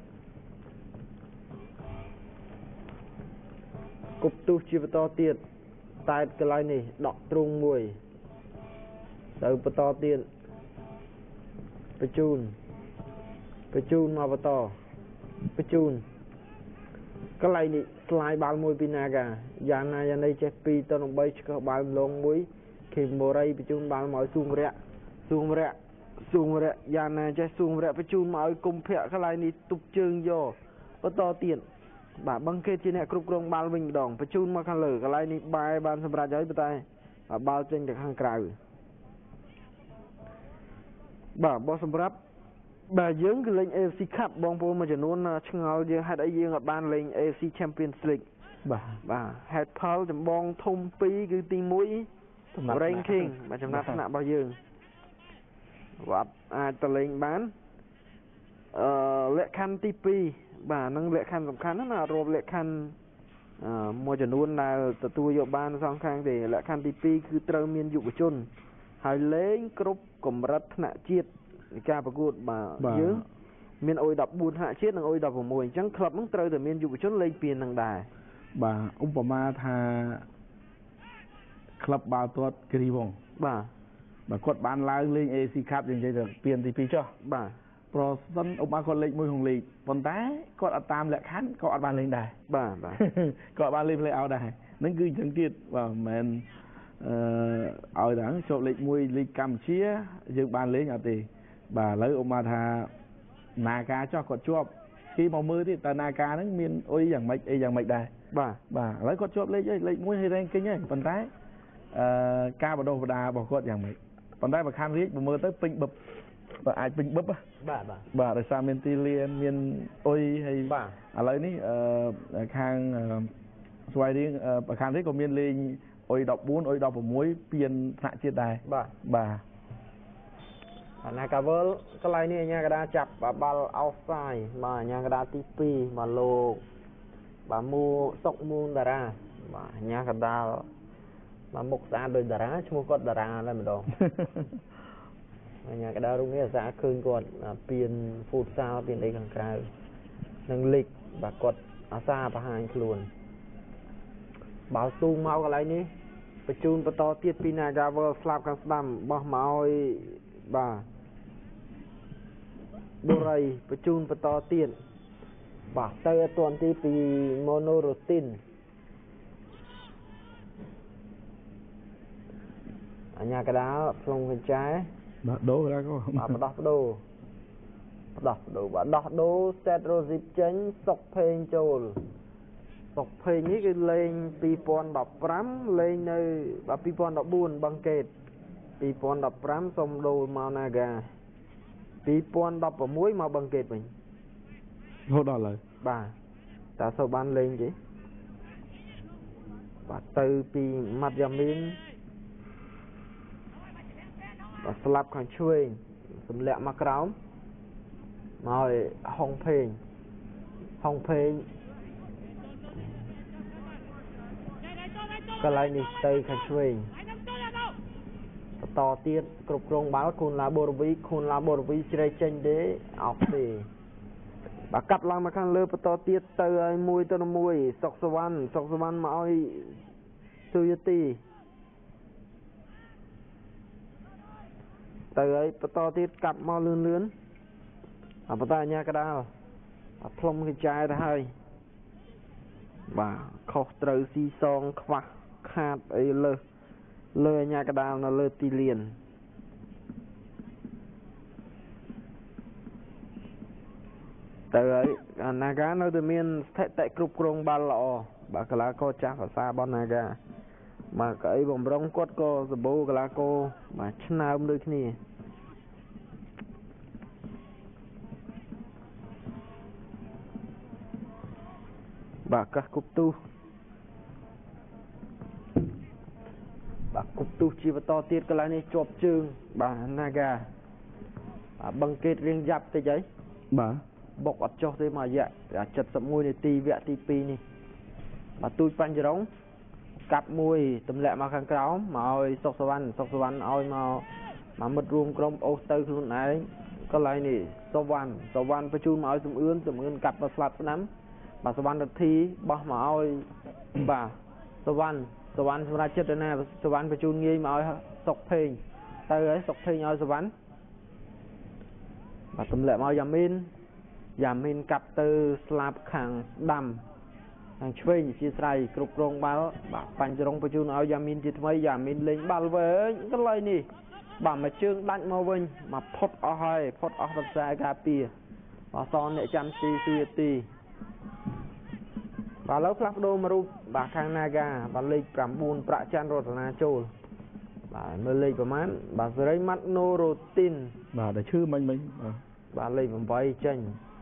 cục tu chi to tiền tại cái line này đọt trung mùi từ to tiềnไปจูนไปจูนมาปตอไปจูนก็ไรนี่สไลด์บาลมวยปีนากายานายันในเจปีตอนใบก็บาลลงมวยเข็มโมไรไปจูนบาลมวยสูงเระสูงเระสูงเระยานาจะสูงเระไปจูนมวยกุมเพะก็ไรนี่ตุกเชิงโยปตอเตียนบาบังเกตจีเนี่ยกรุบกรองบาลวิ่งดองไปจูนมาขันเหลือก็ไรนี่บายบาลสำราญใจไปตายบาลเจงจากข้างกลางบ่าบอสำรับบ่าเยื้องคือเล่น เอ เอฟ ซี Cup บองโปมาจากนู้นชงเอาเยื้องให้ได้เยื้องกับบ้านเล่น เอ เอฟ ซี Champions League บ่าบ่าแฮดพอลจะบองทมปีคือตีมุ้ยเร่งคิงมาจำนับขณะบ่าเยื้องวัดอาจจะเล่นบ้านเอ่อเละคันตีปีบ่านั่งเละคันสำคัญนั่นน่ะรวมเละคันเอ่อมาจากนู้นได้แต่ตัวโยบ้านสองข้างแต่เละคันตีปีคือเติมเมียนอยู่กับชนหายเล้งกรุบกลมรัตนเจียดการประกวดมาเยอะเมียนโอยดับบุญหาเชียดนังโอยดับหัวมวยจังคลับมันเตยแต่เมียนอยู่ชนเลยเปลี่ยนนังได้บ่าอุปมาทาคลับบาตัวกรีวงบ่าบ่ากดบานลายเล่นเอซีคัพอย่างใจเดิมเปลี่ยนทีพีจ้ะบ่าเพราะตอนอุปมาคนเล่นมวยของลีปนแต่ก็อัดตามแหละขั้นก็อัดบานเล่นได้บ่าบ่าก็บานเล่นเลยเอาได้นั่นคือจังเกียรติว่าแมนเอาดังโชว์เล็กมวยลีกัมเชียยังบานเล่นเอาตีบ่าเลยออกมาทานาคาchoกดชอบที่มองมือที่แต่นาคานั้นมีโอ้ยอย่างไม่อย่างไม่ได้บ่าบ่าเลยกดชอบเล็กเล็กมวยให้แรงกันเนี่ยปันท้ายกาบดงบดาบอกกดอย่างไม่ปันท้ายแบบคันเรียกมือtớiปิงบึบแบบอาจปิงบึบอ่ะบ่าบ่าบ่าแต่ซาเมนตีเลียนมีนโอ้ยให้บ่าอะไรนี่ข้างสวยดีแบบคันเรียกก็มีนลีโอ้ยดอกบุญโอ้ยดอกผมมวยเปลี่ยนหน้าเจียดได้บ่าบ่านากาเวลก็ไรนี่เนี่ยกระดาจับบาลเอาไซมาเนี่ยกระดาตีปีมาโลบามูตกมูนดาราบาเนี่ยกระดาบามุกสาโดยดาราชั่วกดดาราอะไรมาดองเนี่ยกระดารุ่งนี้สาคืนกดเปลี่ยนฟูดซาวเปลี่ยนได้กลางกลางนังลิกบากดอาซาประหารคลุนบ่าวซูเมาอะไรนี่ไปจูนประตอเตียดปีนากาเวลสลับกันสลัมบ่เมาบ่าบุไรประจูนประตอเตียนบ่าเตอตัวที่ปีโมโนโรตินอันนี้กระดาษลงกันใจบ่าโดแล้วก็บ่าดอกโดดอกโดบ่าดอกโดเซตโรซิปเจนสกเพลงโจลสกเพลงนี้คือเลงปีปอนดอกพรำเลงในบ่าปีปอนดอกบุญบังเกตปีปอนดอกพรำสมโดมาวนากาปีปอนดอกประมุ้ยมาบังเกตmình โหดอเลยบ่าแต่สบ้านเลงจีបាទទៅពីម៉ាត់យ៉ាមីនបាទស្លាប់ខាងឆ្វេងសម្លាក់មកក្រោមមកឲ្យហុងភេងហុងភេងកន្លែងនេះទៅខាងឆ្វេងបន្តទៀតគ្រប់គ្រងបាល់ខូនឡាបូរវីខូនឡាបូរវីជ្រែកចេញទេអត់ទេបាទកាត់ឡើងមកខាងលើបន្តទៀតទៅឲ្យមួយទៅមួយសុកសវណ្ណសុកសវណ្ណមកឲ្យស៊ូយទីទៅឲ្យបន្តទៀតកាប់មកលឿនលឿនអបតាអញ្ញាកដាលអត់ផ្លុំកញ្ចាយទៅហើយបាទខុសត្រូវស៊ីសងខ្វះខាតអីលើលើអញ្ញាកដាលនៅលើទីលានទៅហើយអាណាកានៅតែមានស្ថិតិគ្រប់គ្រងបាល់ល្អបាទកីឡាករចាស់ភាសាបនណាកាបាទកៅអីបំរុងគាត់ក៏សម្បូរកីឡាករបាទឆ្នើមដូចគ្នាបាទកាសគប់ទូបាទគប់ទូជាបន្តទៀតកន្លែងនេះជាប់ជើងបាទណាកាបាទបង្កេតរៀងយ៉ាប់តិចហើយបាទបុកអត់ចុះទេមួយរយៈเจ็ดสิบเอ็ดនាទីវគ្គទីពីរនេះបាទទូចបញ្ចរងកាប់មួយទម្លាក់មកខាងក្រោមមកឲ្យសុកសវណ្ណសុកសវណ្ណឲ្យមកមកមិត្តរួមក្រុមអូសទៅខ្លួនឯងកន្លែងនេះសវណ្ណសវណ្ណបញ្ជូនមកឲ្យសំអឿនសំអឿនកាប់មកស្លាប់ស្ដាំបាទសវណ្ណរទ្ធីបោះមកឲ្យបាទសវណ្ណសវណ្ណសម្រាប់ចិត្តណាសវណ្ណបញ្ជូនងាយមកឲ្យសុកភេងទៅហើយសុកភេងឲ្យសវណ្ណបាទទម្លាក់មកយ៉ាមីនយ៉ាមីនកាប់ទៅស្លាប់ខាងស្ដាំខាងឆ្វេងជាស្រ័យគ្រប់គ្រងបាល់បាទបញ្ចរងបញ្ជូនឲ្យយ៉ាមីនជាថ្មីយ៉ាមីនលេងបាល់វែងកន្លែងនេះបាទមួយជើងដាច់មកវិញមកផុតអស់ហើយផុតអស់រក្សាការពារបាទសនអ្នកចាំទីសុយទីបាទឥឡូវផ្លាស់ប្ដូរមករូបបាទខាងណាកាបាទលេខប្រាំបួនប្រាក់ច័ន្ទរតនាចូលបាទមើលលេខប្រហែលបាទសេរីម៉ាត់ណូរ៉ូទីនបាទតែឈឺមិញមិញបាទបាទលេខeightចេញ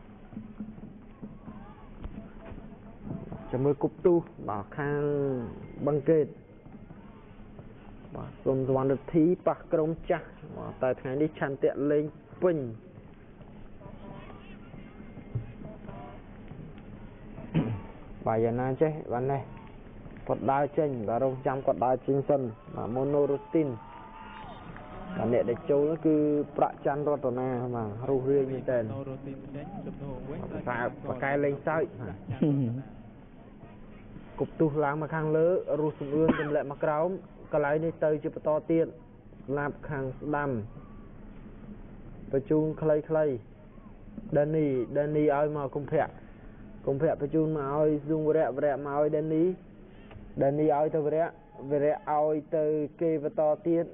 ចាំមើលគប់ទូបាទខាងបង្កេតបាទសុំសវណ្ណរទ្ធីប៉ះក្រុមចាស់បាទតែថ្ងៃនេះឆន្ទៈលេងពេញបាទយ៉ាងណាចេះបាទនេះគាត់ដើរចេញបាទរងចាំគាត់ដើរចេញសិនបាទម៉ូណូរូទីនបាទអ្នកដែលចូលគឺប្រាក់ច័ន្ទរតនាបាទរុះរាយមែនតើម៉ូណូរូទីនចេញចំនួនវិញបាទបកែលេងសើចគប់ទុះឡើងមកខាងលើរុះសំអឿនទម្លាក់មកក្រោមកន្លែងនេះទៅជាបន្តទៀតឡាប់ខាងស្ដាំបញ្ជូនខ្លីៗដានីដានីឲ្យមកកុម្ភៈកុម្ភៈបញ្ជូនមកឲ្យស៊ុងវរៈវរៈមកឲ្យដានីដានីឲ្យទៅវរៈវរៈឲ្យទៅគេបន្តទៀត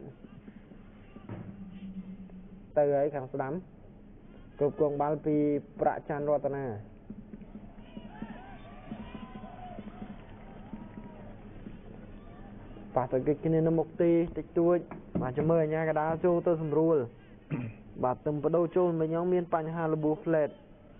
ទៅហើយខាងស្ដាំគ្រប់គ្រងបាល់ពីប្រាក់ច័ន្ទរតនាប៉ះទៅគេគ្នានៅមុខទីតិចតួចបាទចាំមើលអញ្ញាកដាចូលទៅស្រួលបាទទឹមបដូរចូលមិញងមានបញ្ហារបួសផ្លែត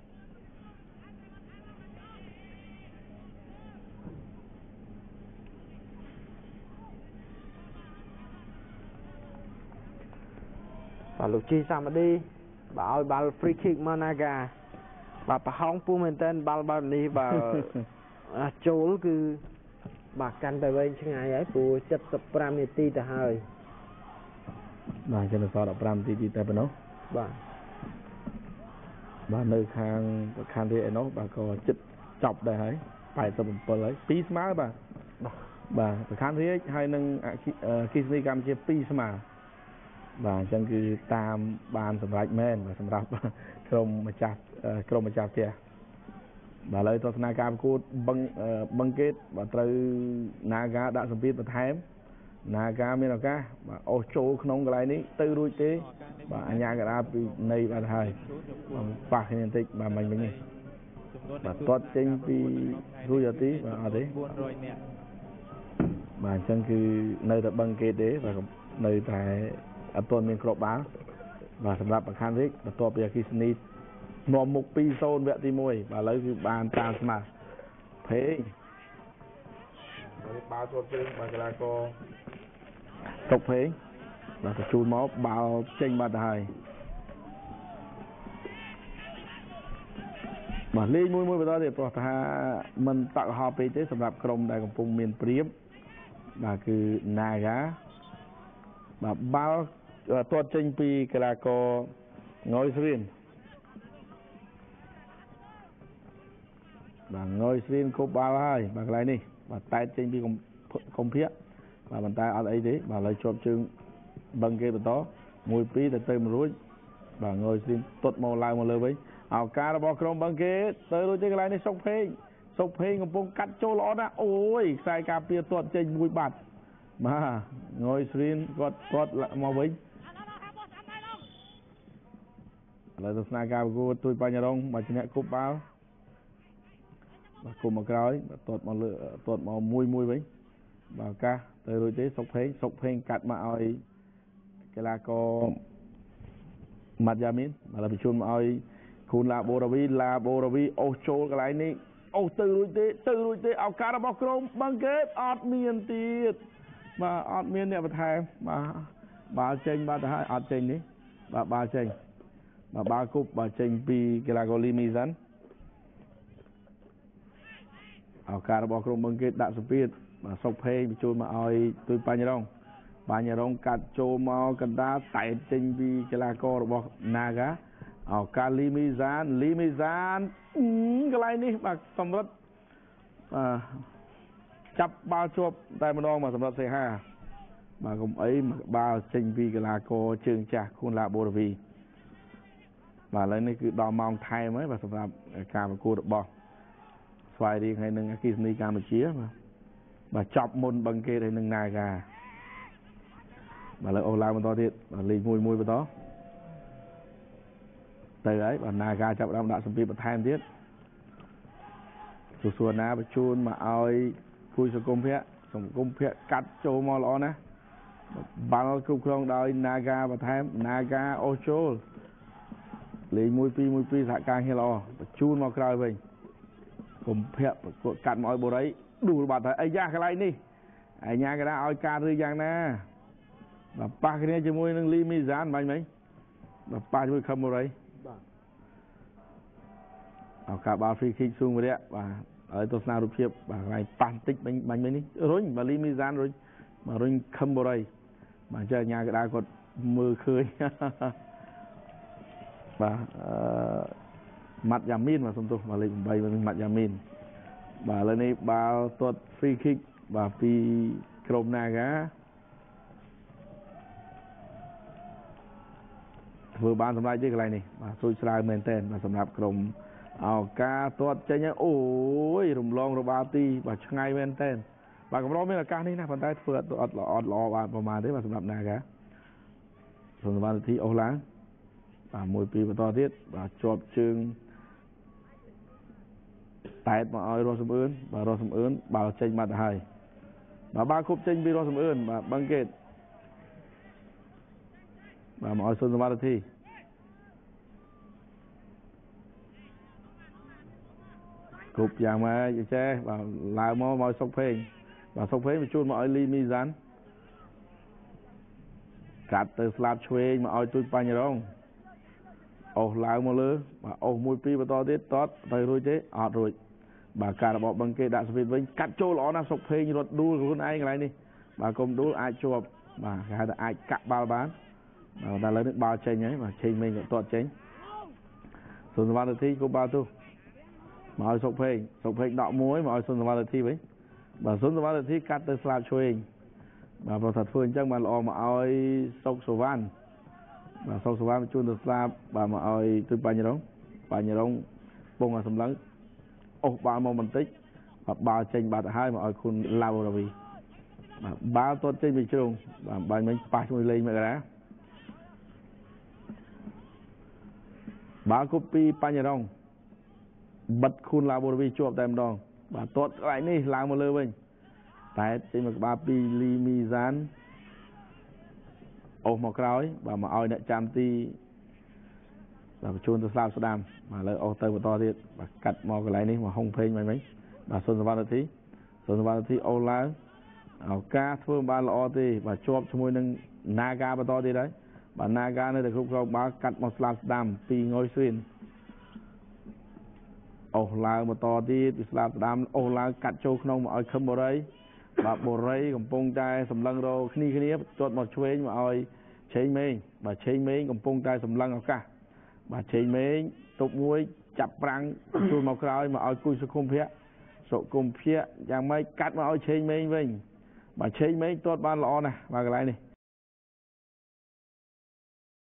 បាទលោកជីសាមឌីបាទឲ្យបាល់ free kick មកណាកាបាទប្រហោងពុះមែនតើបាល់បែបនេះបាទចូលគឺបាទកាន់តែវែងឆ្ងាយហើយព្រោះเจ็ดสิบห้าនាទីទៅហើយបាទចំនួនដប់ប្រាំនាទីទៀតតែប៉ុណ្ណោះបាទបាទនៅខាងខាងទីឯនោះបាទក៏ចិត្តចប់ដែរហើយแปดสิบเจ็ดហើយពីរស្មើបាទបាទប្រខានរាជហើយនឹងគិសនីកម្ពុជាពីរស្មើបាទអញ្ចឹងគឺតាមបានសម្រេចមែនបាទសម្រាប់ក្រុមម្ចាស់ក្រុមម្ចាស់ផ្ទះបាទឥឡូវទស្សនាការប្រកួតបឹងបឹងកេតបាទត្រូវនាការដាក់សម្ពាធបន្ថែមនាការមានឱកាសបាទអូសចូលក្នុងកន្លែងនេះទៅរួចទេបាទអញ្ញាកដាពីនៃបាទហើយប៉ះគ្នាបន្តិចបាទមិញមិញនេះបាទទាត់ចេញពីរួចអត់ទេបាទអត់ទេបាទអញ្ចឹងគឺនៅតែបឹងកេតទេបាទនៅតែអត់ទាន់មានគ្រាប់បាល់បាទសម្រាប់បង្ខានវិញបន្ទាប់ពីអគិសនីនាំមុខtwo nilវគ្គទីoneបាទឥឡូវគឺបានតាមស្មើភេង bao cho chơi mà cái là có tục phế và cái chu máu bao trên mặt hài mà lên mũi mũi đó thì tôi thà mình tạo họp về thế sầm rạp krom đại công pung miền Priếm và cứ naga và bao tuột trên pi cái là có ngôi riêng và ngôi riêng có bao hai và cái này đi và tay trên pi không không phía và bàn tay ở đây đấy và lấy chụp chừng bằng cái đó mũi pi từ từ một rúi và ngôi riêng tuột màu lại một lời với ao cá nó bỏ krom bằng cái tới đôi cái này sốc phê sốc phê công pung cắt chỗ lõ đó ôi sai cà pia tuột trên mũi bạt mà ngôi riêng gót gót lại màu với là tôi snag cao của tôi bao nhiêu đông mà chỉ nhẹ cúp báo và cùng một cái tuột màu lửa tuột màu mùi mùi với vào ca tới rồi thế sốc phê sốc phê cắt mà ơi cái là có mặt da miến mà là bị chôn mà ơiคุณลาโบราวีลาโบราวีโอโชกอะไรนี่โอ้ตื่นรุ่ยเตะตื่นรุ่ยเตะเอาการบอกกรมบังเกตอดเมียนตีดมาอดเมียนเนี่ยมาแทนมาบาเจงบาทายอดเจงนี่บาบาเจงบาบาคุบบาเจงปีกีฬาโกลีมีซันเอาการบอกกรมบังเกตดักสปีดมาสกเพย์ไปจูนมาเอาตุยปานยองปานยองกัดโจมากันดาไต่เจงปีกีฬาโกบอกนากาเอาการลิมิซานลิมิซานอืมอะไรนี่บักสำหรับจับบาชวบได้มาดองมาสำหรับเซฮ่าบากมไอ้บาเซนวีกลาโกเชิงจากคุณลาโบรวีบาแล้วนี่คือดอมมองไทยไหมบาสำหรับการประกวดบอลสายดีให้หนึ่งกิสนีการมาเชียร์มาบาจับมนบังเกตให้หนึ่งนากาบาแล้วโอลามันต่อที่บาลีมวยมวยไปต่อtới ấy và naga chập đam đã sắm pi bật tham tiết sù sù na bật chun mà oi cùi sù cung phẹ sùng cung phẹ cắt châu mò lọ nè bao cung không đòi naga bật tham naga ocho lấy mùi pi mùi pi thả càng hay lò bật chun mò cày về cung phẹ cắt mọi bộ đấy đủ bật thấy ai ra cái này đi ai nhà cái đó oi ca rư giang nè và ba cái này chỉ mùi nâng ly mi dán bánh mấy và ba mùi khăm bộ đấyเอาการบาฟรีคิกซูงไปเนี่ยว่าเออตัวสนารูปเทียบว่าไงปันติ๊กมันมันไม่นี่รุ่งมาลีมีจานรุ่งมารุ่งคำบริมาเจอยากระดากดมือเคยว่ามัดยามินมาสมตัวมาเลยใบมันมัดยามินว่าแล้วนี่บาตัวฟรีคิกว่าปีกรมนากะเพื่อบ้านสำหรับยี่อะไรนี่มาสู้ชายเมนเทนมาสำหรับกรมเอากาตัวใจเนี่ยโอ้ยรุมลองระบาตีบาช่างไงเมนเทนบางกับเราไม่ละการนี่นะพันธุ์เฟื่อตัวอดหลอดหลอบาประมาณนี้มาสำหรับนากะส่วนวันที่โอล้างบามวยปีมาต่อทิศบาจบจึงแต่มาเอารอสมอื่นบารอสมอื่นบาเจงมาแต่ให้บาบาคุบเจงปีรอสมอื่นบาบังเกตบามาเอาส่วนสมาธิคุบอย่างมาอย่างเช่บาลายมอมาสกเพลงบาสกเพลงไปจูนมาเอาลีมีซันกัดเตอร์สลับช่วยมาเอาตุยปัญญาร้องโอ้ลายมาเลยบาโอ้มวยปีมาต่อทิศต่อไปรุ่ยเจ๊อดรุ่ยบาการบอกบังเกตดัชวิตไว้กัดโจหล่อนะสกเพลงรถดูคุณไอ้อะไรนี่บากรมดูไอ้จวบบาการไอ้กะบาบ้านบาเลยนึกบาเชงไงบาเชงเมงกับตัวเชงส่วนสมาธิกูบาตัวมาเอาสกเพลงสกเพลงดอกมวยมาเอาส่วนสมาธิไว้บาส่วนสมาธิกัดเตอร์สลับช่วยบาประสัตฟื้นจังบาลอมาเอาสกสุวรรณบาสกสุวรรณจูนเตอร์สลับบามาเอาตุยปัญญาร้องปัญญาร้องปงอาสมหลังโอ้บาโมมันติบาบาเชงบาตะให้มาเอาคุณลาวราวีบาตัวเชงไปจุงบาบาไม่ปาช่วยเลยมากันนะบาคุปีปัญญาร้องบัดคุณลาวราวีจวบเต็มดองบาตัวอะไรนี่ลาวมาเลยเว้ยแต่เจมาบาปีลีมีซานโอ้หมอกร้อยบามาเอาเนี่ยจามตีบาชวนตัวสลาวสดามมาเลยเอาเติมต่อที่บากัดมอกอะไรนี่มาห้องเพลงไหมไหมบาส่วนสวัสดิ์ทีสសន្តិភាពអូនឡើងឱកាសធ្វើបានល្អទេបាទជាប់ជាមួយនឹង Naga បន្តទៀតហើយបាទ Naga នៅតែគ្រប់គ្រងបាល់កាត់មកស្លាប់ស្ដាំពីងុយស៊ិនអូសឡើងបន្តទៀតពីស្លាប់ស្ដាំអូសឡើងកាត់ចូលក្នុងមកឲ្យខឹមបូរីបាទបូរីកំពុងតែសម្លឹងរកគ្នាគ្នាទាត់មកឆ្វេងមកឲ្យឆេងមេងបាទឆេងមេងកំពុងតែសម្លឹងឱកាសបាទឆេងមេងទប់មួយចាប់ប្រាំងចូលមកក្រោយមកឲ្យគូសុខុមភៈសុខុមភៈយ៉ាងម៉េចកាត់មកឲ្យឆេងមេងវិញបាទឆេងមេងទាត់បានល្អណាស់បាទកន្លែងនេះ